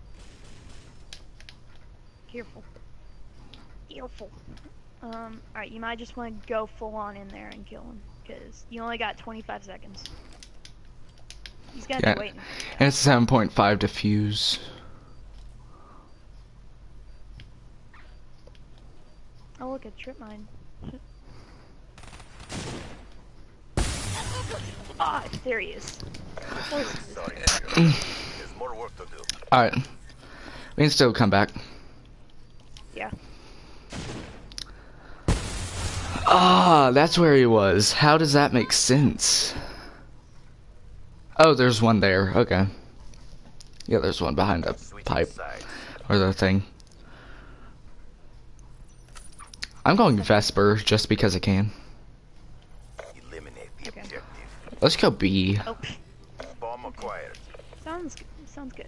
Careful. Careful. Um, alright, you might just want to go full on in there and kill him. Because you only got twenty-five seconds. He's gonna Yeah. be waiting. And it's seven point five diffuse. Oh, look, a trip mine. Ah, there he is. Sorry, There's more work to do. Alright. We can still come back. Yeah. Ah, that's where he was. How does that make sense? Oh, there's one there. Okay. Yeah, there's one behind the pipe. Or the thing. I'm going Vesper just because I can. Eliminate the Okay. objective. Let's go B. Oh, Bomb acquired. sounds good. Sounds good.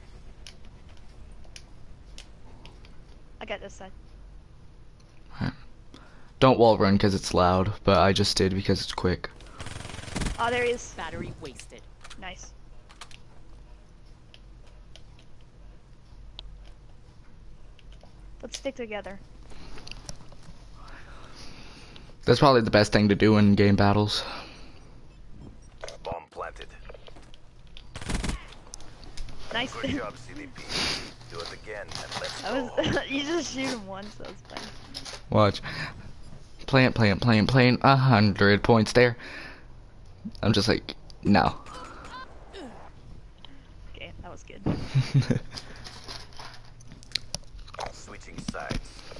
I got this side. Don't wall run because it's loud, but I just did because it's quick. Oh, there he is. Battery wasted. Nice. Let's stick together. That's probably the best thing to do in game battles. Bomb planted. Nice. Good job, C D P. Do it again and let's I go. was. You just shoot him once. That was fine. Watch. Plant, plant, plant, plant. A hundred points there. I'm just like, no. Okay, that was good. Switching sides.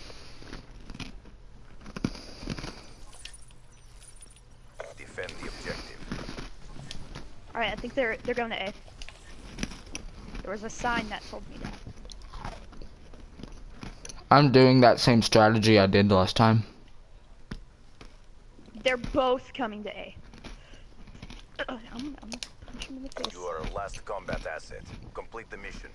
Defend the objective. All right, I think they're they're going to A. There was a sign that told me that. I'm doing that same strategy I did last time. They're both coming to A. Uh, I'm, I'm gonna punch him in the face. You are our last combat asset. Complete the mission.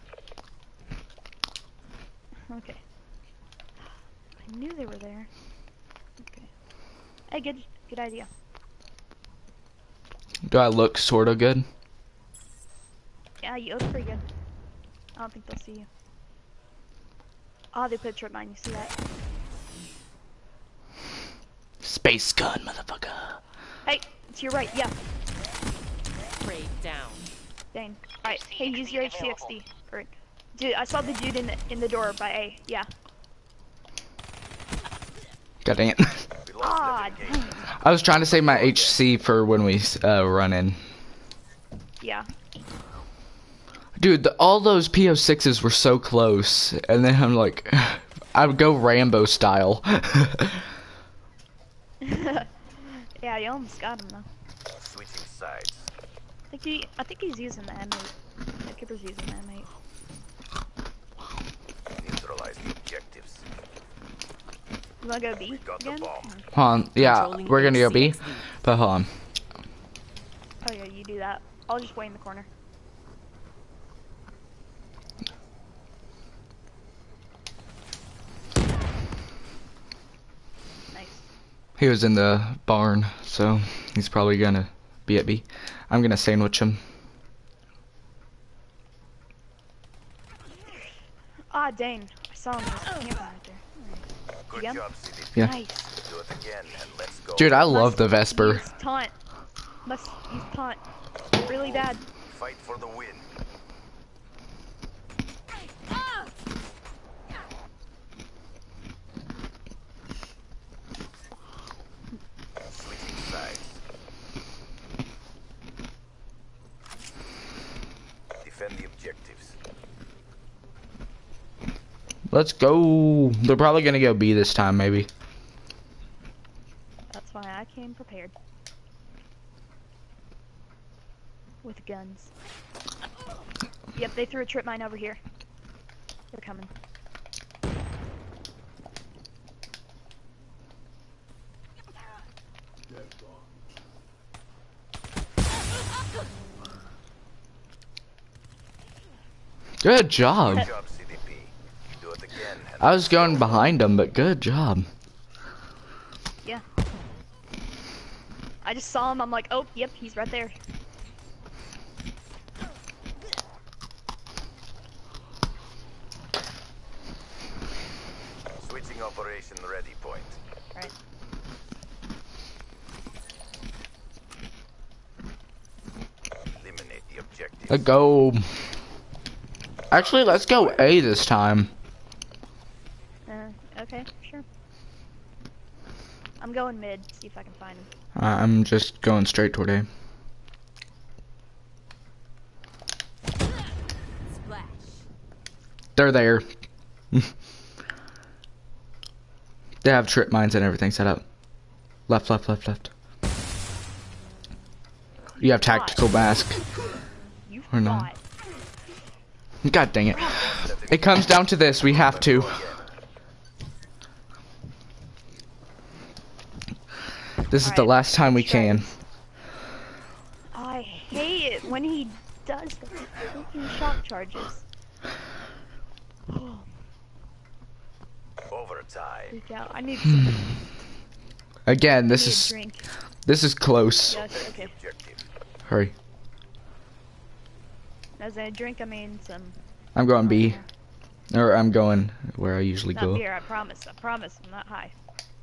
Okay. I knew they were there. Okay. Hey, good, good idea. Do I look sorta good? Yeah, you look pretty good. I don't think they'll see you. Oh, they put a trip mine. You see that? Space gun, motherfucker. Hey, to your right. Yeah. Prey down. Dang. All right. Hey, use your H C X D. Or, dude, I saw the dude in the in the door by A. Yeah. God dang it. We lost Ah, that dang. I was trying to save my H C for when we uh, run in. Yeah. Dude, the, all those P O sixes were so close, and then I'm like, I would go Rambo style. Yeah, you almost got him though. Switching sides. I think he, I think he's using the M eight. The Kipper's using the M eight. Neutralize the objectives. You wanna go B Got the again? bomb. Hold on, yeah, Controlling we're gonna go B, H C X D. but hold on. Oh yeah, you do that. I'll just wait in the corner. Nice. He was in the barn, so he's probably gonna be at B. I'm gonna sandwich him. Ah, dang. I saw him just camping right there. Alright. Good Yeah. job, C D P. Yeah. Nice. Do it again and let's go. Dude, I love Must the Vesper. Use taunt. Must use taunt. Really bad. Fight for the win. Switching sides. Defend the objectives. Let's go. They're probably gonna go B this time, maybe. That's why I came prepared. With guns. Yep, they threw a trip mine over here. They're coming. Good job. Good job, C D P. Do it again and I was going behind him, but good job. Yeah. I just saw him, I'm like, oh, yep, he's right there. switching operation ready point. Right. Eliminate the objective. Let's go. Actually, let's go A this time. Uh, okay, sure. I'm going mid, see if I can find him. I'm just going straight toward A. Splash. They're there. They have trip mines and everything set up. Left, left, left, left. You have tactical mask. You Or not. thought. God dang it. It comes down to this. We have to. This is the Alright, last time we let's try can. this. I hate it when he does the freaking shock charges. Oh, Overtime. freak out. I need some Again, I this need a is drink. this is close. Yes, okay. Objective. Hurry. As I drink, I mean some. I'm going B. Or I'm going where I usually Not go. beer, I promise. I promise. I'm not high.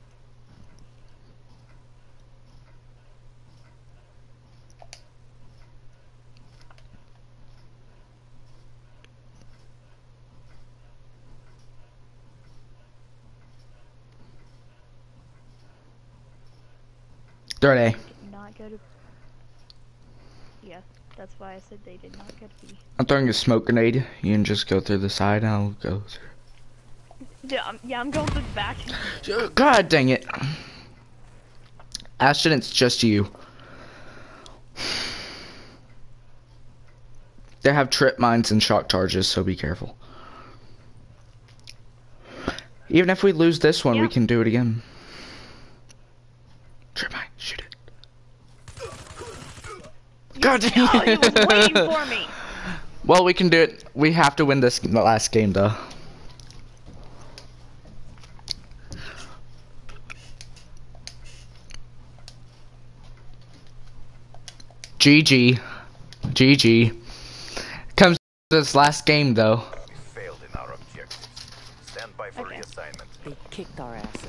Third A. Did not go to. Yeah, that's why I said they did not go to B. I'm throwing a smoke grenade. You can just go through the side and I'll go through. Yeah, I'm, yeah, I'm going to the back. God dang it. Ashton, it's just you. They have trip mines and shock charges, so be careful. Even if we lose this one, Yeah. we can do it again. Trip mine, shoot it. God dang Oh, he was it. waiting for me. Well, we can do it. We have to win this the last game, though. G G. G G. Comes to this last game, though. We failed in our objectives. Stand by for Okay. reassignment. They kicked our asses.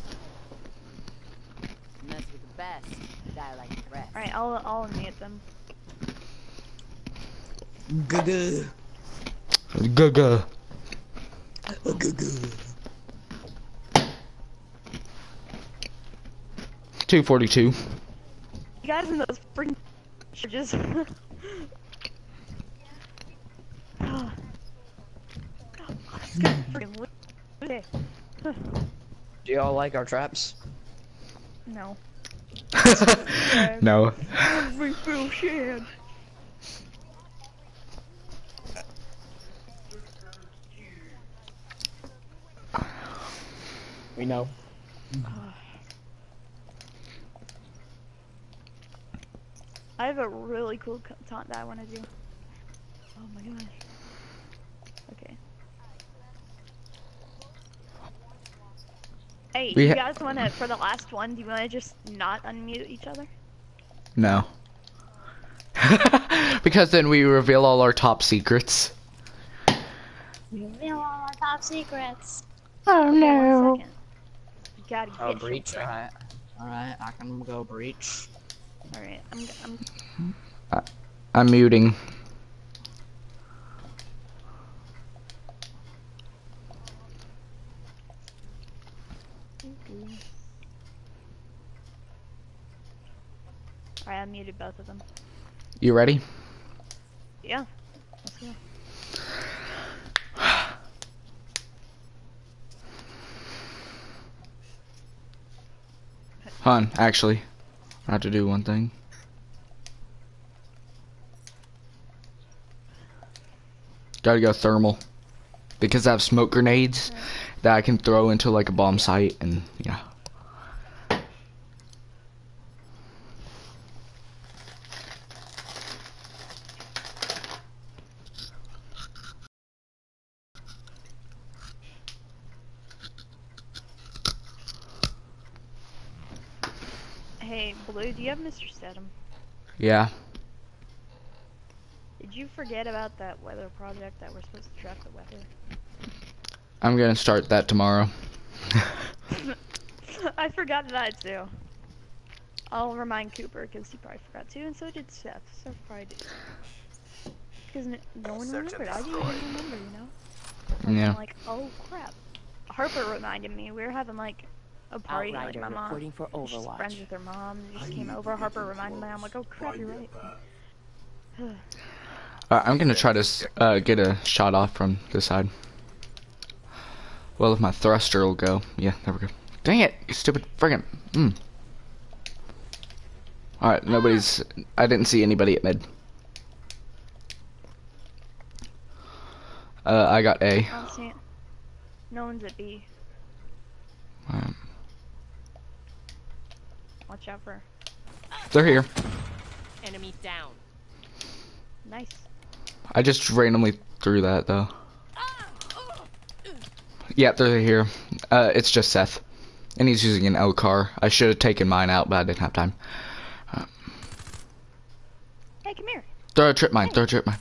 Mess with the best, die like the rest. Alright, I'll, I'll unmute them. Gugu. Gaga. Gugu. two forty-two. You guys in those freaking charges. Oh. It's gonna freaking li- okay. Do y'all like our traps? No. No. Every bullshit. We know. I have a really cool co- taunt that I want to do. Oh my gosh. Okay. Hey, We you ha- guys want to, for the last one, do you want to just not unmute each other? No. Because then we reveal all our top secrets. Reveal all our top secrets. Oh Okay, one second. You gotta Oh, get breach. your- Alright. Alright, I can go breach. Alright, I'm, I'm, I'm muting. Alright, I muted both of them. You ready? Yeah. Let's go. Hon, actually, I have to do one thing. Gotta go thermal. Because I have smoke grenades that I can throw into like a bomb site and yeah. Hey, Blue, do you have Mister Stedham? Yeah. Did you forget about that weather project that we're supposed to track the weather? I'm gonna start that tomorrow. I forgot that too. I'll remind Cooper because he probably forgot too, and so did Seth. Seth probably did. Because no, no one Search and remembered. I didn't destroy. even remember, you know? And Yeah. I'm like, oh crap. Harper reminded me. We were having like a party. Like Outrider my mom, reporting for she's Overwatch. friends with her mom. They just came over. Harper reminded me. I'm like, oh crap, you're right. Uh, I'm gonna try to s- uh, get a shot off from this side. Well, if my thruster will go. Yeah, there we go. Dang it, you stupid friggin'. Mm. Alright, nobody's. I didn't see anybody at mid. Uh, I got A. I don't see it. No one's at B. Um, Watch out for her. they're here. Enemy down. Nice. I just randomly threw that though. Yeah, they're here. Uh, it's just Seth. And he's using an L car. I should have taken mine out, but I didn't have time. Uh, Hey, come here. throw a trip mine, throw a trip mine.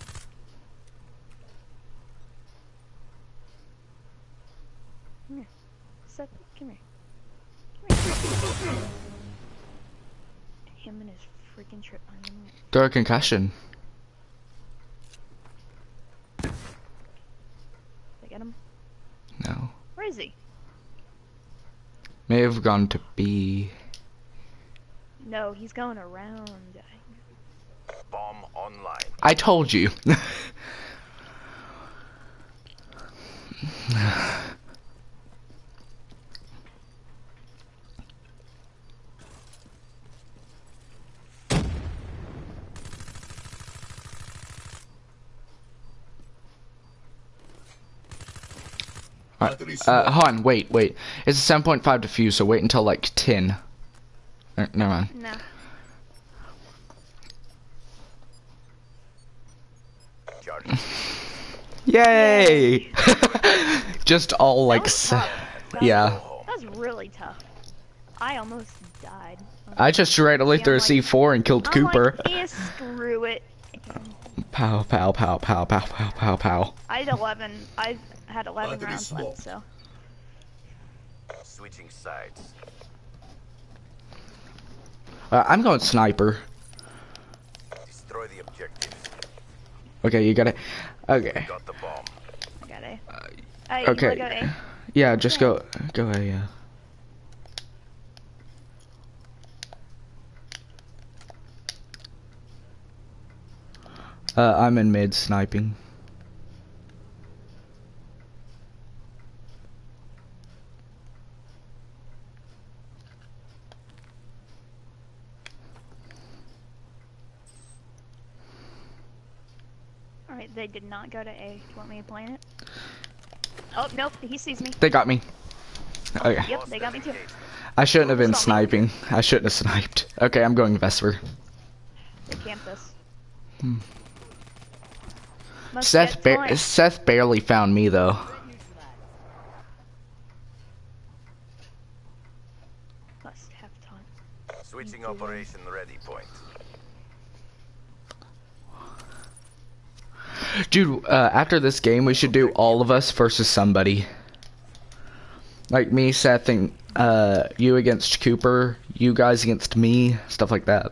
Come here. Seth, come here. Come here. Him and his freaking trip. I don't know. Throw a concussion. Did I get him? No. Where is he? May have gone to B. No, he's going around. Bomb online. I told you. Alright, uh, hold on, wait, wait. It's a seven point five diffuse, so wait until like ten. Uh, never mind. No. Charge. Yay! Just all like, That was s tough. That yeah. was- That was really tough. I almost died. I just randomly Yeah, threw a I'm like- C four and killed I'm Cooper. like, eh, screw it. Pow, pow, pow, pow, pow, pow, pow, pow. I had eleven. I had eleven rounds left, so. Switching sides. Uh, I'm going sniper. Destroy the objective. Okay, you got it. Okay. Got the bomb. I got A. Hey, you Okay. wanna go A? Yeah, just go, go ahead, yeah. Uh, I'm in mid sniping. Alright, they did not go to A. Do you want me to plan it? Oh, nope, he sees me. They got me. Okay. Yep, they got me too. I shouldn't have been Saw me. sniping. I shouldn't have sniped. Okay, I'm going Vesper. They camped us. Hmm. Must Seth, get ba time. Seth barely found me though. Must have time. Switching operation ready point. Dude, uh, after this game, we should do all of us versus somebody. Like me, Seth, and uh, you against Cooper, you guys against me, stuff like that.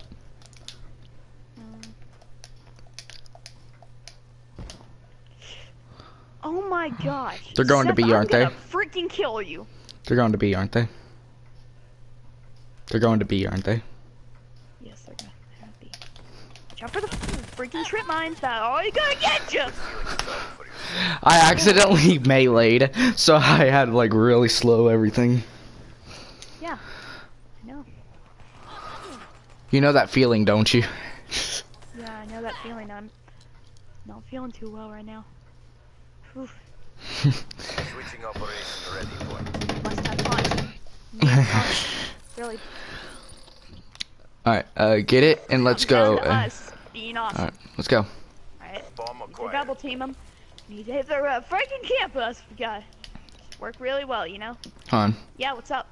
Oh my gosh. They're going to Seth, B, I'm aren't they? gonna freaking kill you. They're going to B, aren't they? They're going to B, aren't they? Yes, they're gonna have B. Watch out for the freaking trip mines. That always gonna get you. I accidentally meleeed, so I had to like really slow everything. Yeah. I know. You know that feeling, don't you? Yeah, I know that feeling. I'm not feeling too well right now. Whew. Switching operation ready point. Must have fun. Man, sounds really. Alright, uh, get it and let's comes down go. to Uh, us being awesome. Alright, let's go. Alright. Bomb Need to acquired. double team them. Need to hit the uh, freaking campus. We got work really well, you know. Hold on. Yeah, what's up?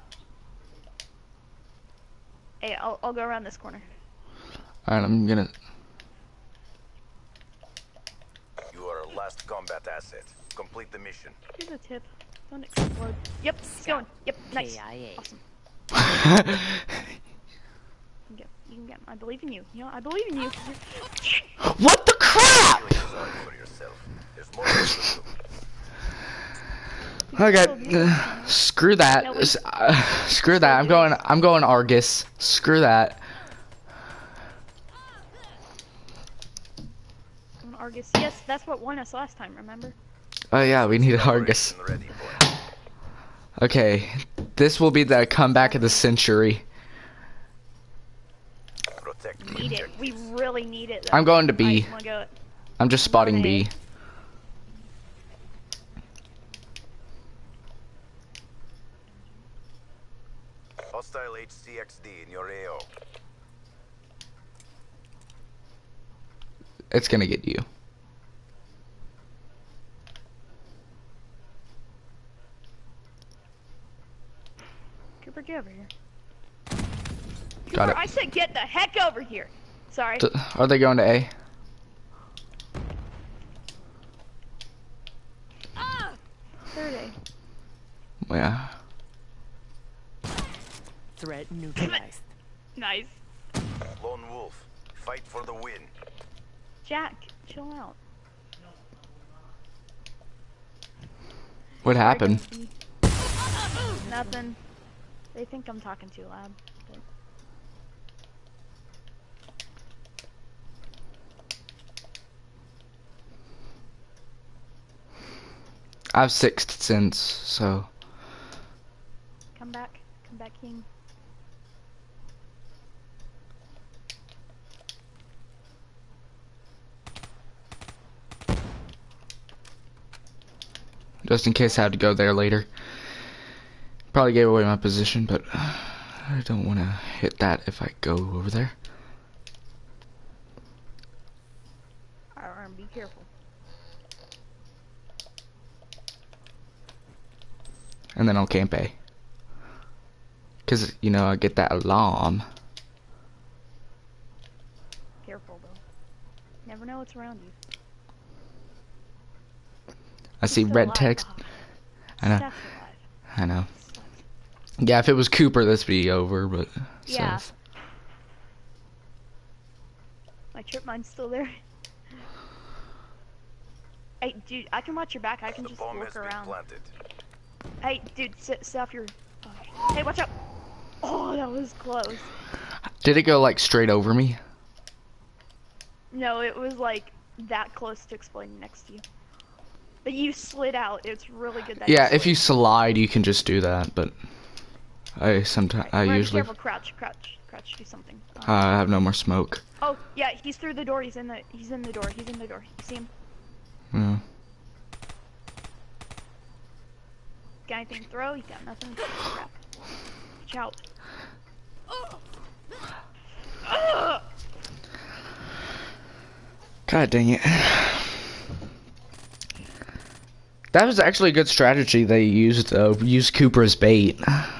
Hey, I'll I'll go around this corner. Alright, I'm gonna. You are our last combat asset. Complete the mission. Here's a tip. Don't explode. Yep, it's going. Yep, nice. K I A. Awesome. You can get, you can get. I believe in you. You know, I believe in you. What the crap? Feeling sorry for yourself. There's more work to do. Okay, still do. uh, screw that. No, we- S- uh, screw that. I'm going. I'm going Argus. Screw that. An Argus. Yes, that's what won us last time. Remember? Oh yeah, we need Argus. Ready, boy. Okay, this will be the comeback of the century. Protect. Need it. We really need it. Though. I'm going to B. Alright, wanna go? I'm just spotting B. Hostile H C X D in your A O. It's gonna get you. Cooper, get over here. Got Cooper, it. I said get the heck over here. Sorry. D- Are they going to A? Third A. Yeah. Threat neutralized. Nice. Lone Wolf, fight for the win. Jack, chill out. What happened? Nothing. They think I'm talking too loud. But... I've sixth sense, so Come back. Come back, King. just in case I had to go there later. Probably gave away my position, but I don't want to hit that if I go over there. Alright, be careful. And then I'll camp A. Cause you know I get that alarm. Careful, though. Never know what's around you. I see Still red alive, text. Bob. I know. Steph's alive. I know. Steph. Yeah, if it was Cooper, this would be over. But Yeah. Seth. My trip mine's still there. Hey, dude, I can watch your back. I can The just bomb look has been around. planted. Hey, dude, sit, sit off your. Oh. Hey, watch out! Oh, that was close. Did it go like straight over me? No, it was like that close to exploding next to you. But you slid out. It's really good that. Yeah, you if you slid. slide, you can just do that. But I sometimes I Run, usually Careful, crouch, crouch, crouch. Do something. Um, uh, I have no more smoke. oh, yeah, he's through the door. He's in the. He's in the door. He's in the door. You see him? Yeah. Got anything to throw? You got nothing. Crap. Watch out. Ugh. God dang it. That was actually a good strategy they used, though. Use Cooper as bait.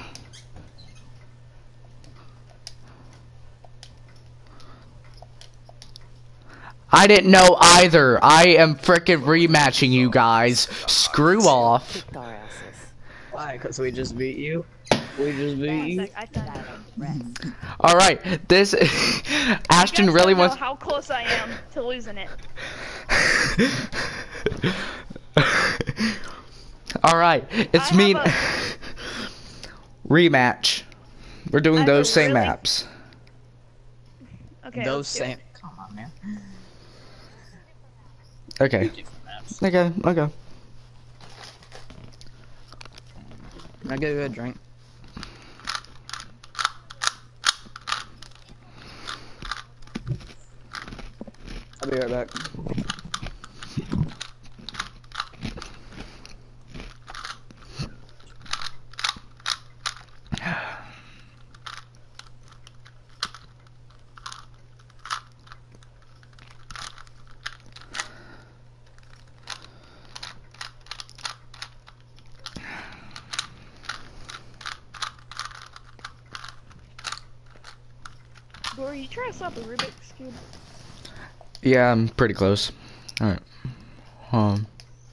I didn't know either. I am frickin' rematching you guys. Screw off. Kicked our asses. Why? Because we just beat you? We just beat One you? sec, I found it. Alright, this... Ashton You guys really don't know wants... how close I am to losing it. Alright, it's I me... have Rematch. We're doing I have a those same really- maps. Okay. Those let's do it. same. Come on, man. Okay. Okay, okay. Can I get you a drink? I'll be right back. Dory, you try to solve the Rubik's Cube? Yeah, I'm pretty close. Alright. Um.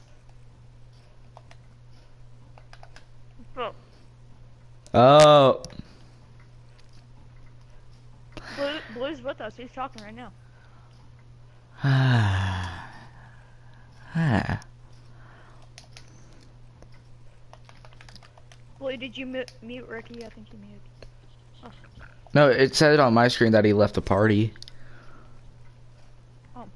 Oh. Oh. Blue, Blue's with us. He's talking right now. Ah. Ah. Hopefully, did you mute, mute Ricky? I think you muted. Oh. No, it said on my screen that he left the party. Oh.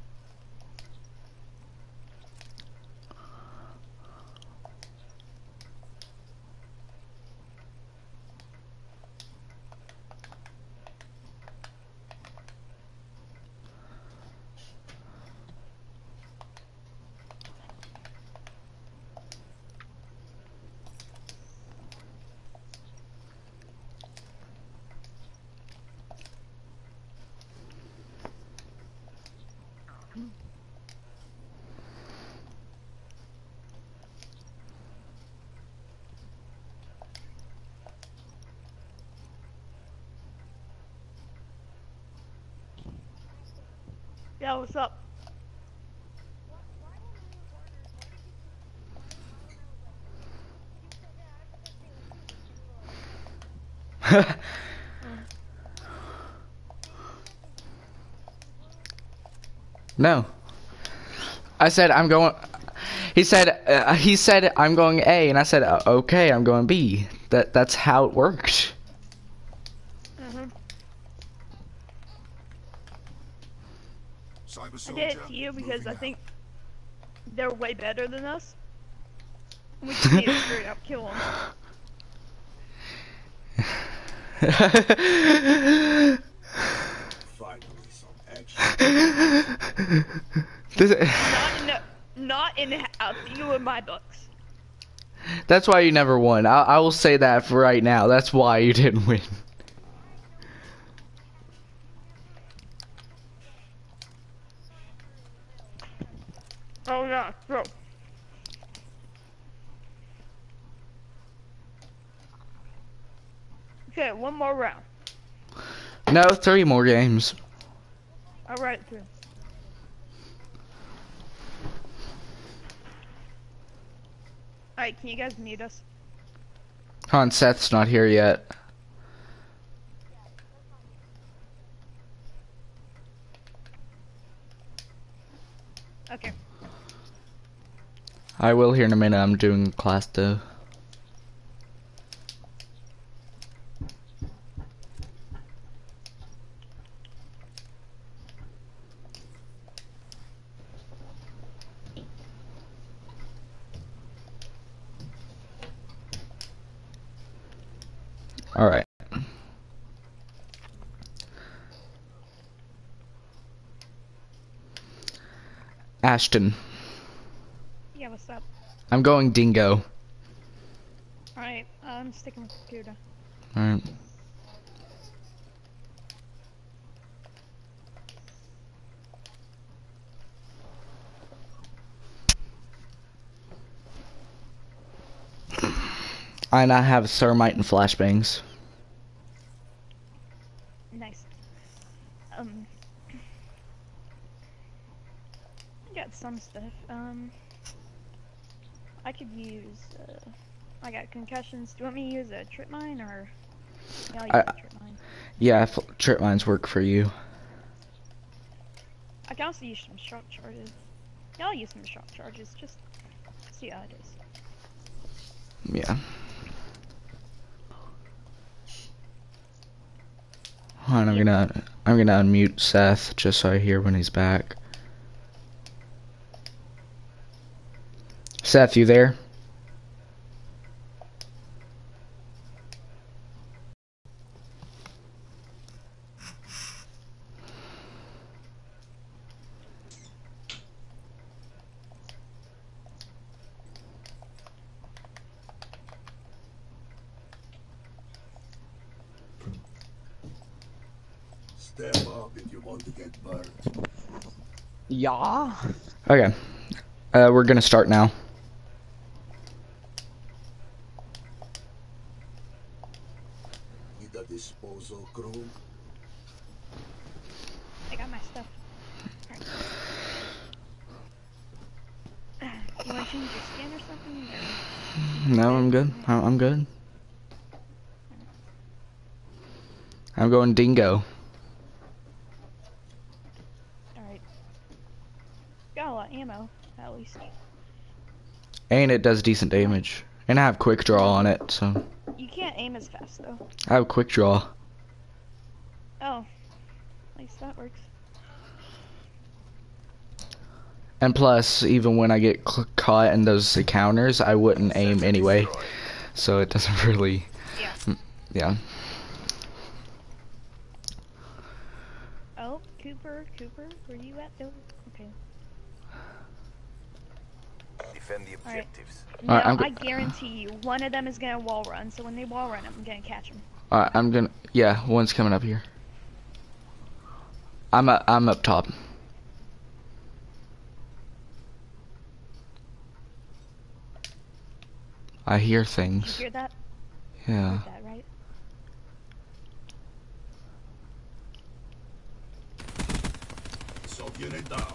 Yeah, what's up? No. I said I'm going. He said uh, he said I'm going A, and I said uh, okay, I'm going B. That that's how it works. Mhm. Cyber I soldier, did it to you because moving I out. think they're way better than us. We just need to straight up kill them. Finally, some action. This, Not in the, not in a few of my books. that's why you never won. I, I will say that for right now. That's why you didn't win. Oh yeah, bro. Okay, one more round. No, three more games. All right, too. All right, can you guys mute us? Han, Seth's not here yet. Okay. I will here in a minute. I'm doing class though. All right. Ashton, Yeah, what's up? I'm going Dingo. All right, I'm sticking with computer. All right. And I have Thermite and Flashbangs. Nice. Um, I got some stuff. Um, I could use. Uh, I got concussions. Do you want me to use a trip mine or? Yeah, I'll use I- a trip mine. Yeah, f trip mines work for you. I can also use some shock charges. Yeah, I'll use some shock charges. Just see how it is. Yeah. Hold on, I'm gonna I'm gonna unmute Seth just so I hear when he's back. Seth, you there? Step up if you want to get burned. Yeah. Okay. Uh, we're gonna start now. Need a disposal crew? I got my stuff. Alright. You want to change your skin or something? Or... No, I'm good. I'm I'm good. I'm going Dingo. Alright. Got a lot of ammo, at least. And it does decent damage. And I have quick draw on it, so. You can't aim as fast though. I have quick draw. Oh, at least that works. And plus, even when I get cl caught in those encounters, I wouldn't aim anyway. So it doesn't really... Yeah. Yeah. Oh, Cooper, Cooper, where you at though? Okay. Defend the objectives. No, Alright, I'm go- I guarantee you, one of them is gonna wall run. So when they wall run, I'm gonna catch them. Alright, I'm gonna... Yeah, one's coming up here. I'm, uh, I'm up top. I hear Did you things. hear that? Yeah. Heard that, right? Sub unit down.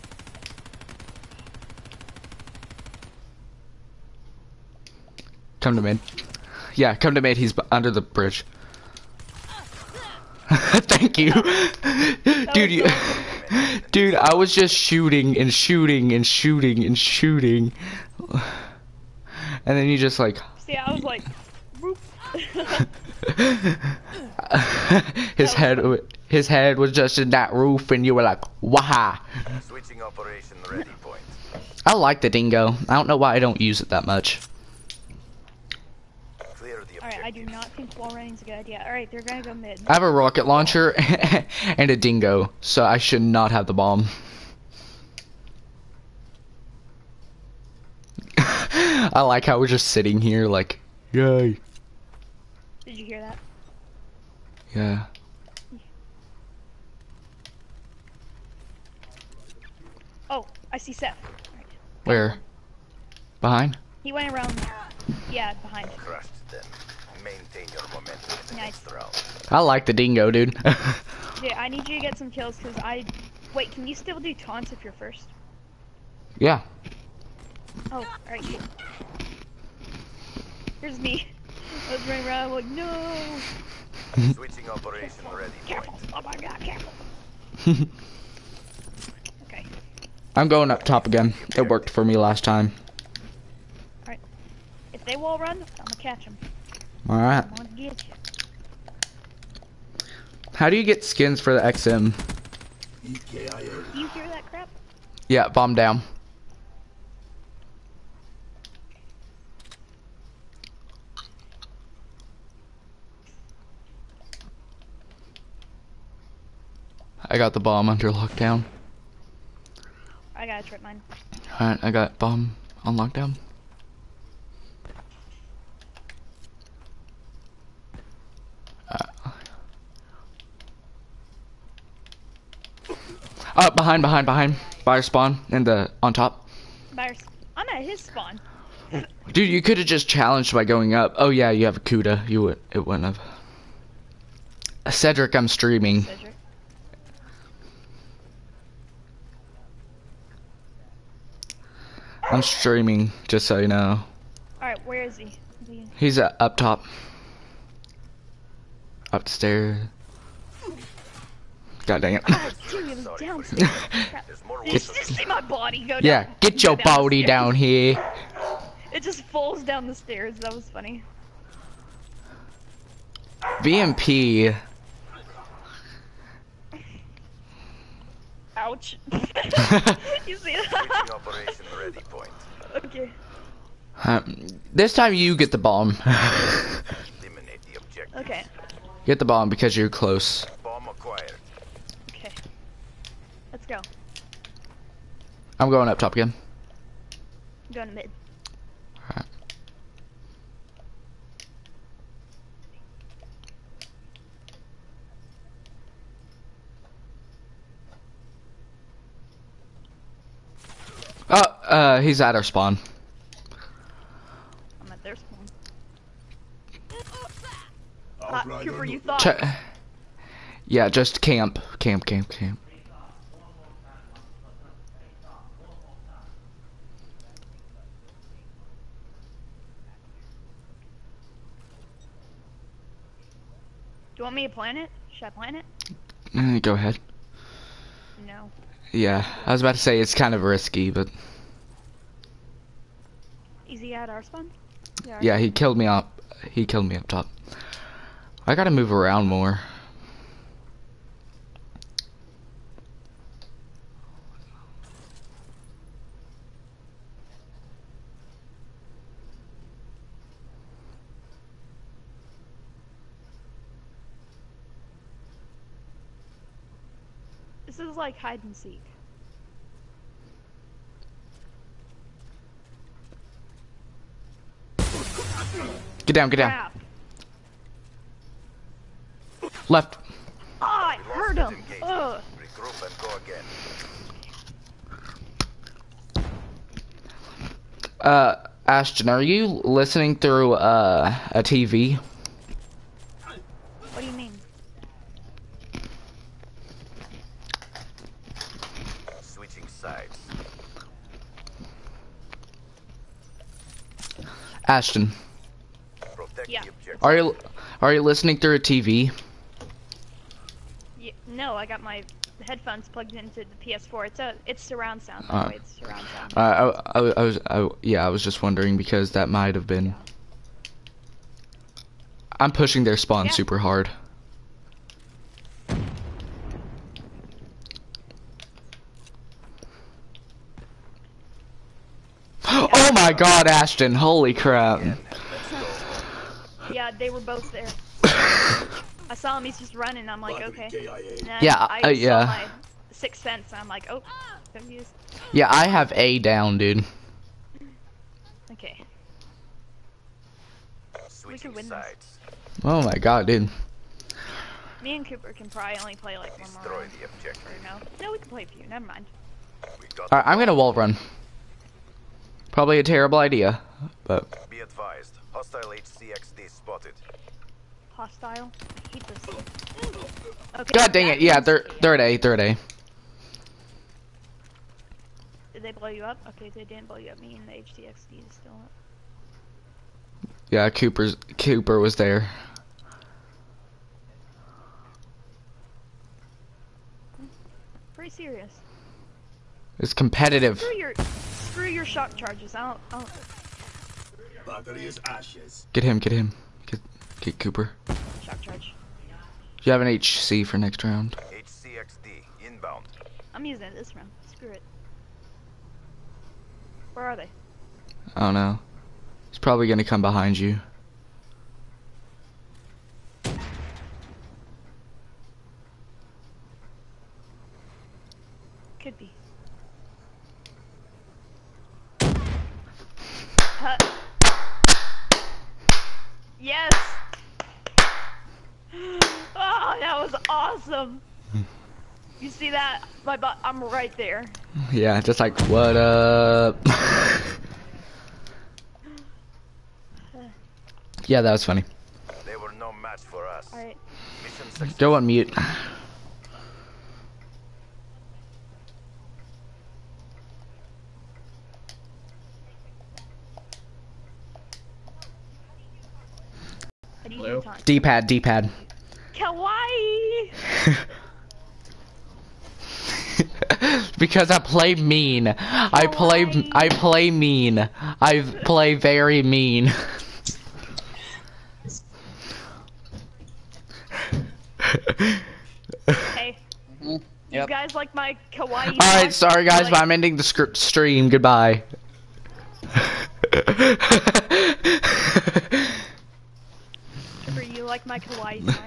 Come to mid. Yeah, come to mid. He's b under the bridge. Thank you. Dude, you... Dude, I was just shooting and shooting and shooting and shooting. And then you just like... See, I was like, whoop. his head, fun. his head was just in that roof, and you were like, "Waha!" Switching operation ready point. I like the dingo. I don't know why I don't use it that much. Clear the Alright, I do objectives. not think wall running's a good idea. Alright, they're gonna go mid. I have a rocket launcher and a dingo, so I should not have the bomb. I like how we're just sitting here, like, yay. Did you hear that? Yeah. Oh, I see Seth. Alright. Where? Behind? He went around. Yeah, behind. Crushed them. Maintain your momentum in the Nice. next round. I like the dingo, dude. Yeah, I need you to get some kills because I. Wait, can you still do taunts if you're first? Yeah. Oh, alright, cool. Here's me. I was running around like, no! Switching operation ready Careful! point. Oh my god, careful! Okay, I'm going up top again. It worked for me last time. alright. If they wall run, I'm gonna catch them. Alright. I'm gonna get you. How do you get skins for the X M? Do you hear that crap? Yeah, bomb down. I got the bomb under lockdown. I gotta trip mine. Alright, I got bomb on lockdown. Uh, uh, behind, behind, behind. Fire spawn and the on top. Virus. I'm at his spawn. Dude, you could have just challenged by going up. Oh yeah, you have a Kuda. You would. It wouldn't have. Uh, Cedric, I'm streaming. Cedric. I'm streaming, just so you know. Alright, where is he? Is he? He's uh, up top. Upstairs. God dang it. Ah, dude, it was downstairs. Crap. There's more Did work you to just do. see my body go down? Yeah, get your go down the body stairs? down here. It just falls down the stairs. That was funny. V M P. Ouch. You see Switching that? operation ready point. Okay. Um, this time you get the bomb. Eliminate the objective. Okay. Get the bomb because you're close. Bomb acquired. Okay. Let's go. I'm going up top again. I'm going to mid. Alright. Oh, uh, he's at our spawn. I'm at their spawn. I'll Ah, ride Cooper, on you the- thought. Ch yeah, just camp. Camp, camp, camp. Do you want me to plant it? Should I plant it? Uh, go ahead. No. Yeah, I was about to say it's kind of risky, but Is he at our spawn? Yeah. Yeah, he killed me up. He killed me up top. I gotta move around more. This is like hide and seek. Get down, get down. Crap. Left. Oh, I heard him. Ugh. Regroup and go again. Uh, Ashton, are you listening through uh a T V? What do you mean? Switching sides. Ashton, Protect Yeah. the objective. are you are you listening through a T V? Yeah, no, I got my headphones plugged into the P S four. It's a it's surround sound. Uh, By the way, it's surround sound. Uh, I, I, I was, I, yeah, I was just wondering because that might have been. I'm pushing their spawn Yeah. super hard. Oh my God, Ashton! Holy crap! Yeah, they were both there. I saw him. He's just running. I'm like, okay. And then Yeah, I uh, saw yeah. my sixth sense. I'm like, oh, confused. Yeah, I have A down, dude. Okay. Switching win this. sides. Oh my God, dude. Me and Cooper can probably only play like one more Destroy round. the objective. Or no, no, we can play a few. Never mind. We got Alright, I'm gonna wall run. Probably a terrible idea, but Be advised. Hostile H C X D spotted. Hostile. I hate this. Okay. God dang that it! Yeah, means- they're they're at A, they're at A. Did they blow you up? Okay, they didn't blow you up. Me and the H T X D is still up. Yeah, Cooper's Cooper was there. Pretty serious. It's competitive. Screw your, screw your shock charges. I don't. I don't Battery is ashes. Get him, get him. Get get Cooper. shock charge. You have an H C for next round. H C X D inbound. I'm using it this round. Screw it. Where are they? I don't know. He's probably gonna come behind you. Could be. Uh, yes! Oh, that was awesome! You see that? My butt, I'm right there. Yeah, just like what up? Yeah, that was funny. They were no match for us. Alright. Mission success. Go on mute. How do you Hello? do time? D-pad, D-pad. Kawaii! Because I play mean. I play I play mean. I play very mean. Hey, you Yep. guys like my kawaii? Alright, song? sorry guys, Like- but I'm ending the script stream. Goodbye. For you like my kawaii song?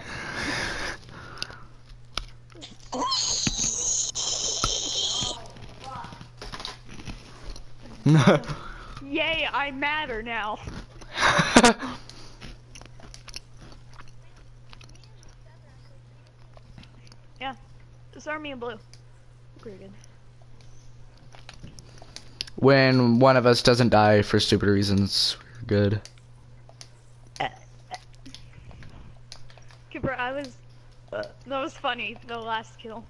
Yay, I matter now. Yeah, just army in blue. Pretty good. When one of us doesn't die for stupid reasons, we're good. Cooper, I was. Uh, that was funny. The last kill.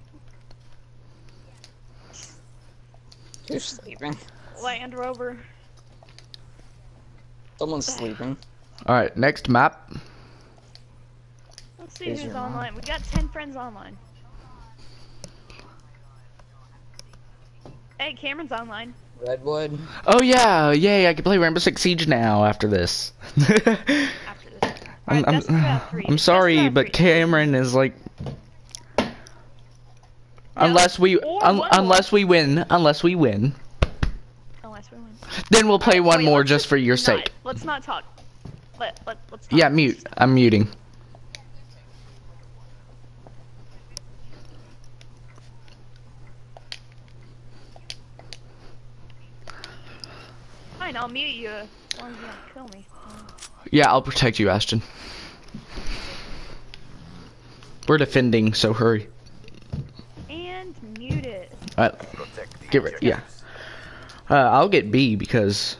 You're sleeping. Land Rover. Someone's sleeping. Alright, next map. Let's see Is who's your mom? online. We got ten friends online. Hey, Cameron's online. Redwood. Oh yeah, yay! I can play Rainbow Six Siege now after this. After this. I'm, Alright, I'm, best of about three. I'm Best sorry, of but about three. Cameron is like, unless we, or un, one unless we win, unless we win, Unless we win. then we'll play Alright, one wait, more let's just for your not- sake. Let's not talk. Let, let, let's not. Yeah, mute. I'm muting. Fine, I'll mute you as long as you don't kill me. Yeah, I'll protect you, Ashton. We're defending, so hurry. And mute it. Alright, get rid. Yeah. Uh, I'll get B because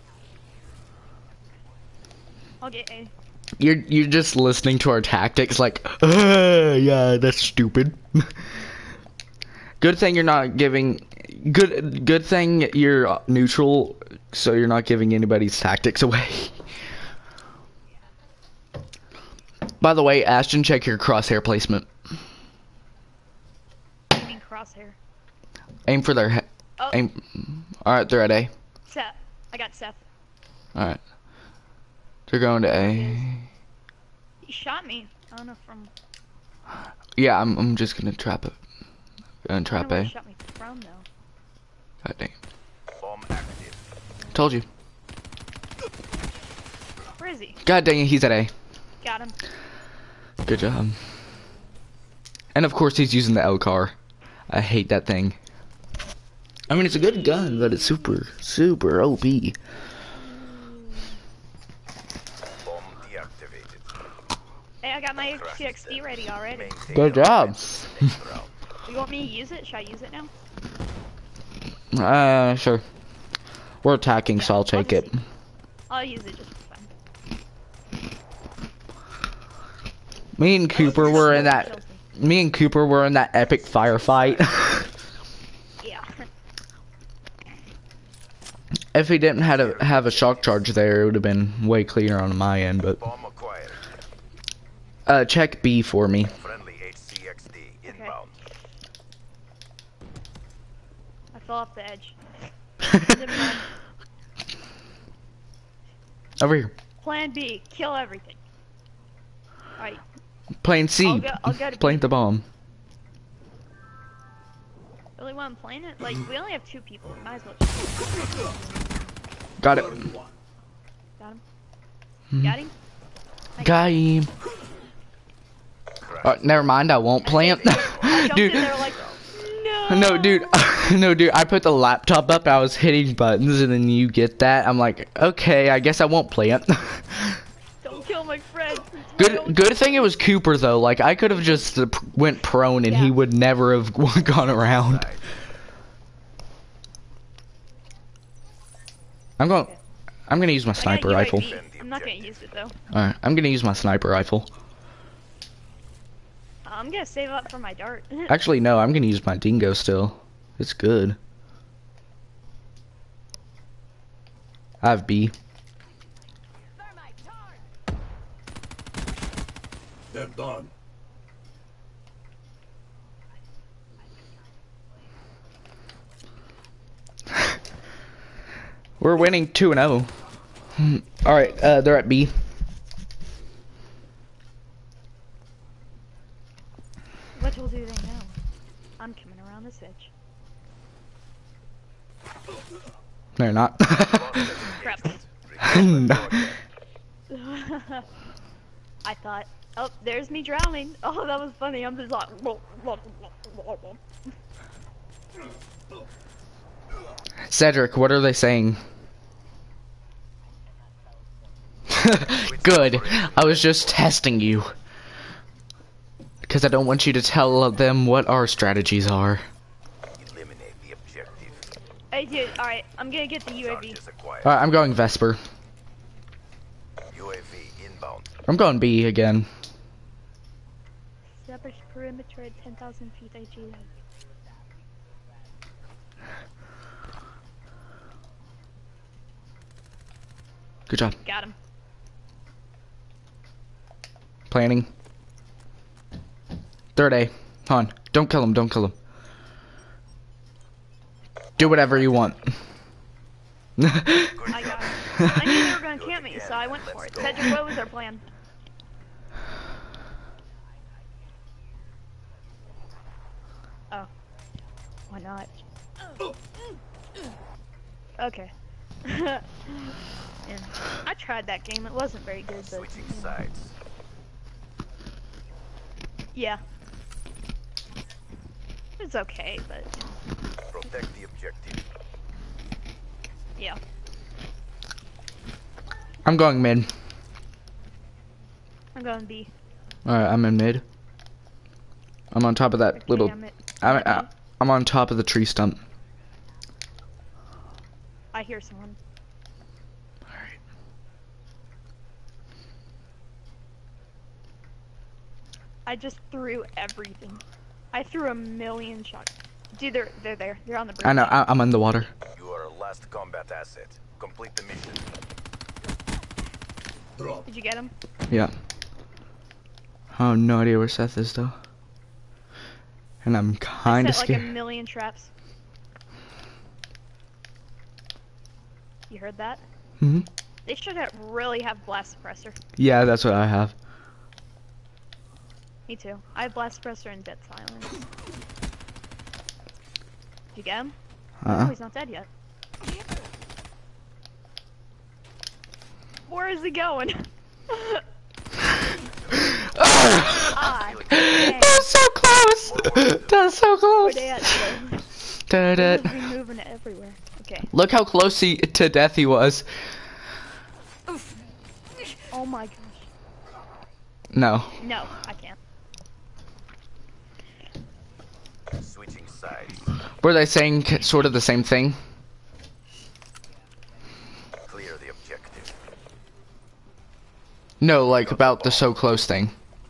I'll get A. you're you're just listening to our tactics, like, uh, yeah, that's stupid. Good thing you're not giving. Good good thing you're neutral, so you're not giving anybody's tactics away. By the way, Ashton, check your crosshair placement. You mean crosshair? Aim for their head. Oh, Aim. All right, they're at A. Seth. I got Seth. All right, they're going to A. He shot me. I don't know from. Yeah, I'm. I'm just gonna trap it. Gonna I don't trap know where A. he shot me from though. God dang. Bomb active. Told you. Where is he? God dang it, he's at A. Got him. Good job. And of course he's using the L car. I hate that thing. I mean, it's a good gun, but it's super, super O P. Bomb deactivated. Hey, I got my X T X D ready already. Maintain Good your job. offense next round. You want me to use it? Should I use it now? Uh, sure. We're attacking, so I'll take it. I'll use it just for fun. Me and Cooper were in that. Me and Cooper were in that epic firefight. Yeah. If he didn't have a have a shock charge there, it would have been way cleaner on my end. But Bomb acquired. uh, check B for me. Friendly H C X D inbound. I fell off the edge. Never mind. Over here. Plan B. Kill everything. Alright. Playing C. I'll go- I'll go to Playing B. the bomb. Really want to plan it? Like, we only have two people. Might as well just... Got it. Got him? Got him? Got him. Uh, never mind, I won't plant. I jumped Dude. in there like, no! No, dude. No, dude. I put the laptop up. I was hitting buttons, and then you get that. I'm like, okay, I guess I won't plant. Don't kill my friend. Good, good thing it was Cooper though. Like I could have just uh, p- went prone, and he Yeah. would never have gone around. I'm going. I'm gonna use my I got sniper U A V. rifle. I'm not gonna use it though. All right, I'm gonna use my sniper rifle. I'm gonna save up for my dart. Actually, no, I'm gonna use my dingo still. It's good. I have B. They're done. We're winning two and zero. All right, uh, they're at B. What will do they know? I'm coming around this edge. They're not. Crap. No. I thought, oh, there's me drowning. Oh, that was funny. I'm just like, Cedric, what are they saying? Good. I was just testing you. Because I don't want you to tell them what our strategies are. Eliminate the objective. Hey, dude. All right, I'm gonna get the U A V. Charges acquired. Alright, I'm going Vesper. U A V inbound. I'm going B again. Establish perimeter at ten thousand feet. I G. Good job. Got him. Planning. Third A. Han, don't kill him, don't kill him. Do whatever you want. I got it. I knew they were gonna camp me, so I went for it. Cedric, what was our plan? Oh. Why not? Okay. And I tried that game. It wasn't very good, but Switching sides. yeah, it's okay. But Protect the objective. yeah, I'm going mid. I'm going B. Alright, I'm in mid. I'm on top of that Okay, little... I'm at- I'm, at I, B. I'm on top of the tree stump. I hear someone. Alright. I just threw everything. I threw a million shots. Dude, they're they're there. They're on the bridge. I know, I, I'm in the water. You are our last combat asset. Complete the mission. Did you get him? Yeah. I have no idea where Seth is though. And I'm I kinda set like a scared. million traps. You heard that? Hmm. They should have really have blast suppressor. Yeah, that's what I have. Me too. I have blast suppressor and dead silence. Did you get him? Uh-uh. No, he's not dead yet. Where is he going? ah, dang. That's so close! That's so Where close! they at today? Da, da, They're da. just removing it everywhere. Okay. Look how close he to death he was. Oh my gosh. No. No, I can't. Switching sides. Were they saying k- sort of the same thing? Clear the objective. No, like about the so close thing.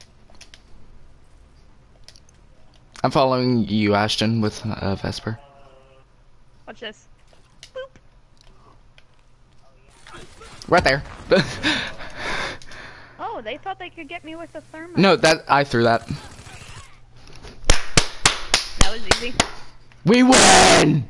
I'm following you, Ashton, with uh, Vesper. Watch this. Right there. Oh, they thought they could get me with the thermite. No, that I threw that. That was easy. We win!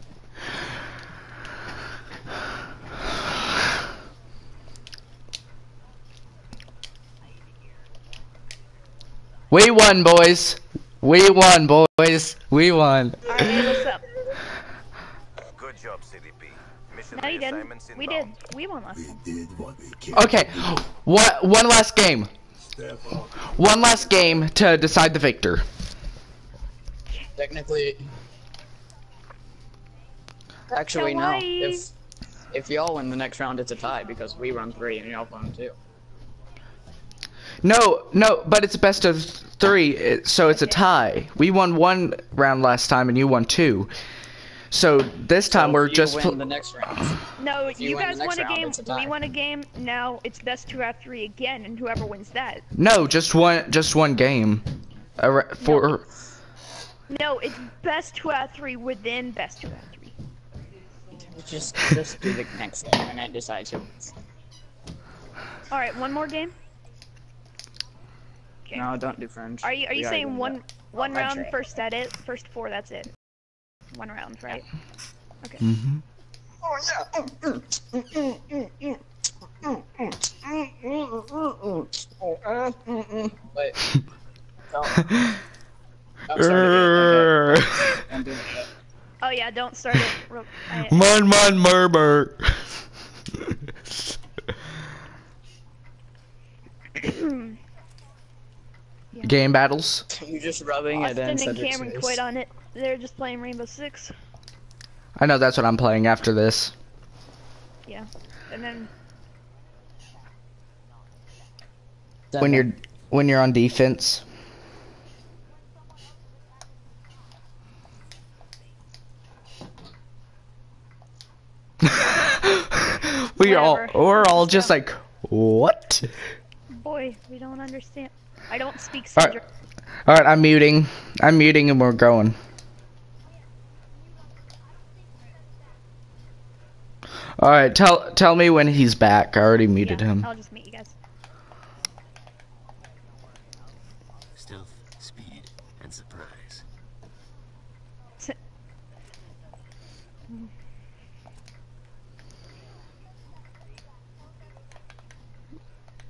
We won, boys. We won, boys. We won. Alright, hey, what's up? Good job, C D P. Mission No, you didn't. reassignments We did. inbound. We won last time. Did what we can. Okay, what? One last game. One last game to decide the victor. Technically, actually no. Hawaii. If if y'all win the next round, it's a tie because we run three and y'all run two. No, no, but it's a best of three, it- so it's a tie. We won one round last time, and you won two. So this time So we're if you just. win pl- the next round. No, you you win the guys next won a round, game. it's a tie. We won a game. Now it's best two out of three again, and whoever wins that. No, just one, just one game. A re- for No, it's best two out of three within best two out of three. Just just do the next game and it decides who wins. All right, one more game. Okay. No, don't do Fringe. Are you are We you already saying did one that. one Oh, round actually. first at it? First four, that's it. One round, right? Okay. hmm Oh yeah. Wait. Don't. Don't start it. Okay. Don't do that. Oh yeah, don't start it. Real, I, Mun mun murmur. Yeah. Game battles. You just rubbing it Austin in. and Cedric's Cameron face. quit on it. They're just playing Rainbow Six. I know that's what I'm playing after this. Yeah. And then When you're when you're on defense. we all Whatever. we're all Let's just go. like what? boy, we don't understand. I don't speak All Cedric. right, all right. I'm muting. I'm muting, and we're going. All right. Tell tell me when he's back. I already muted Yeah, him. I'll just meet you guys. Stealth, speed, and surprise.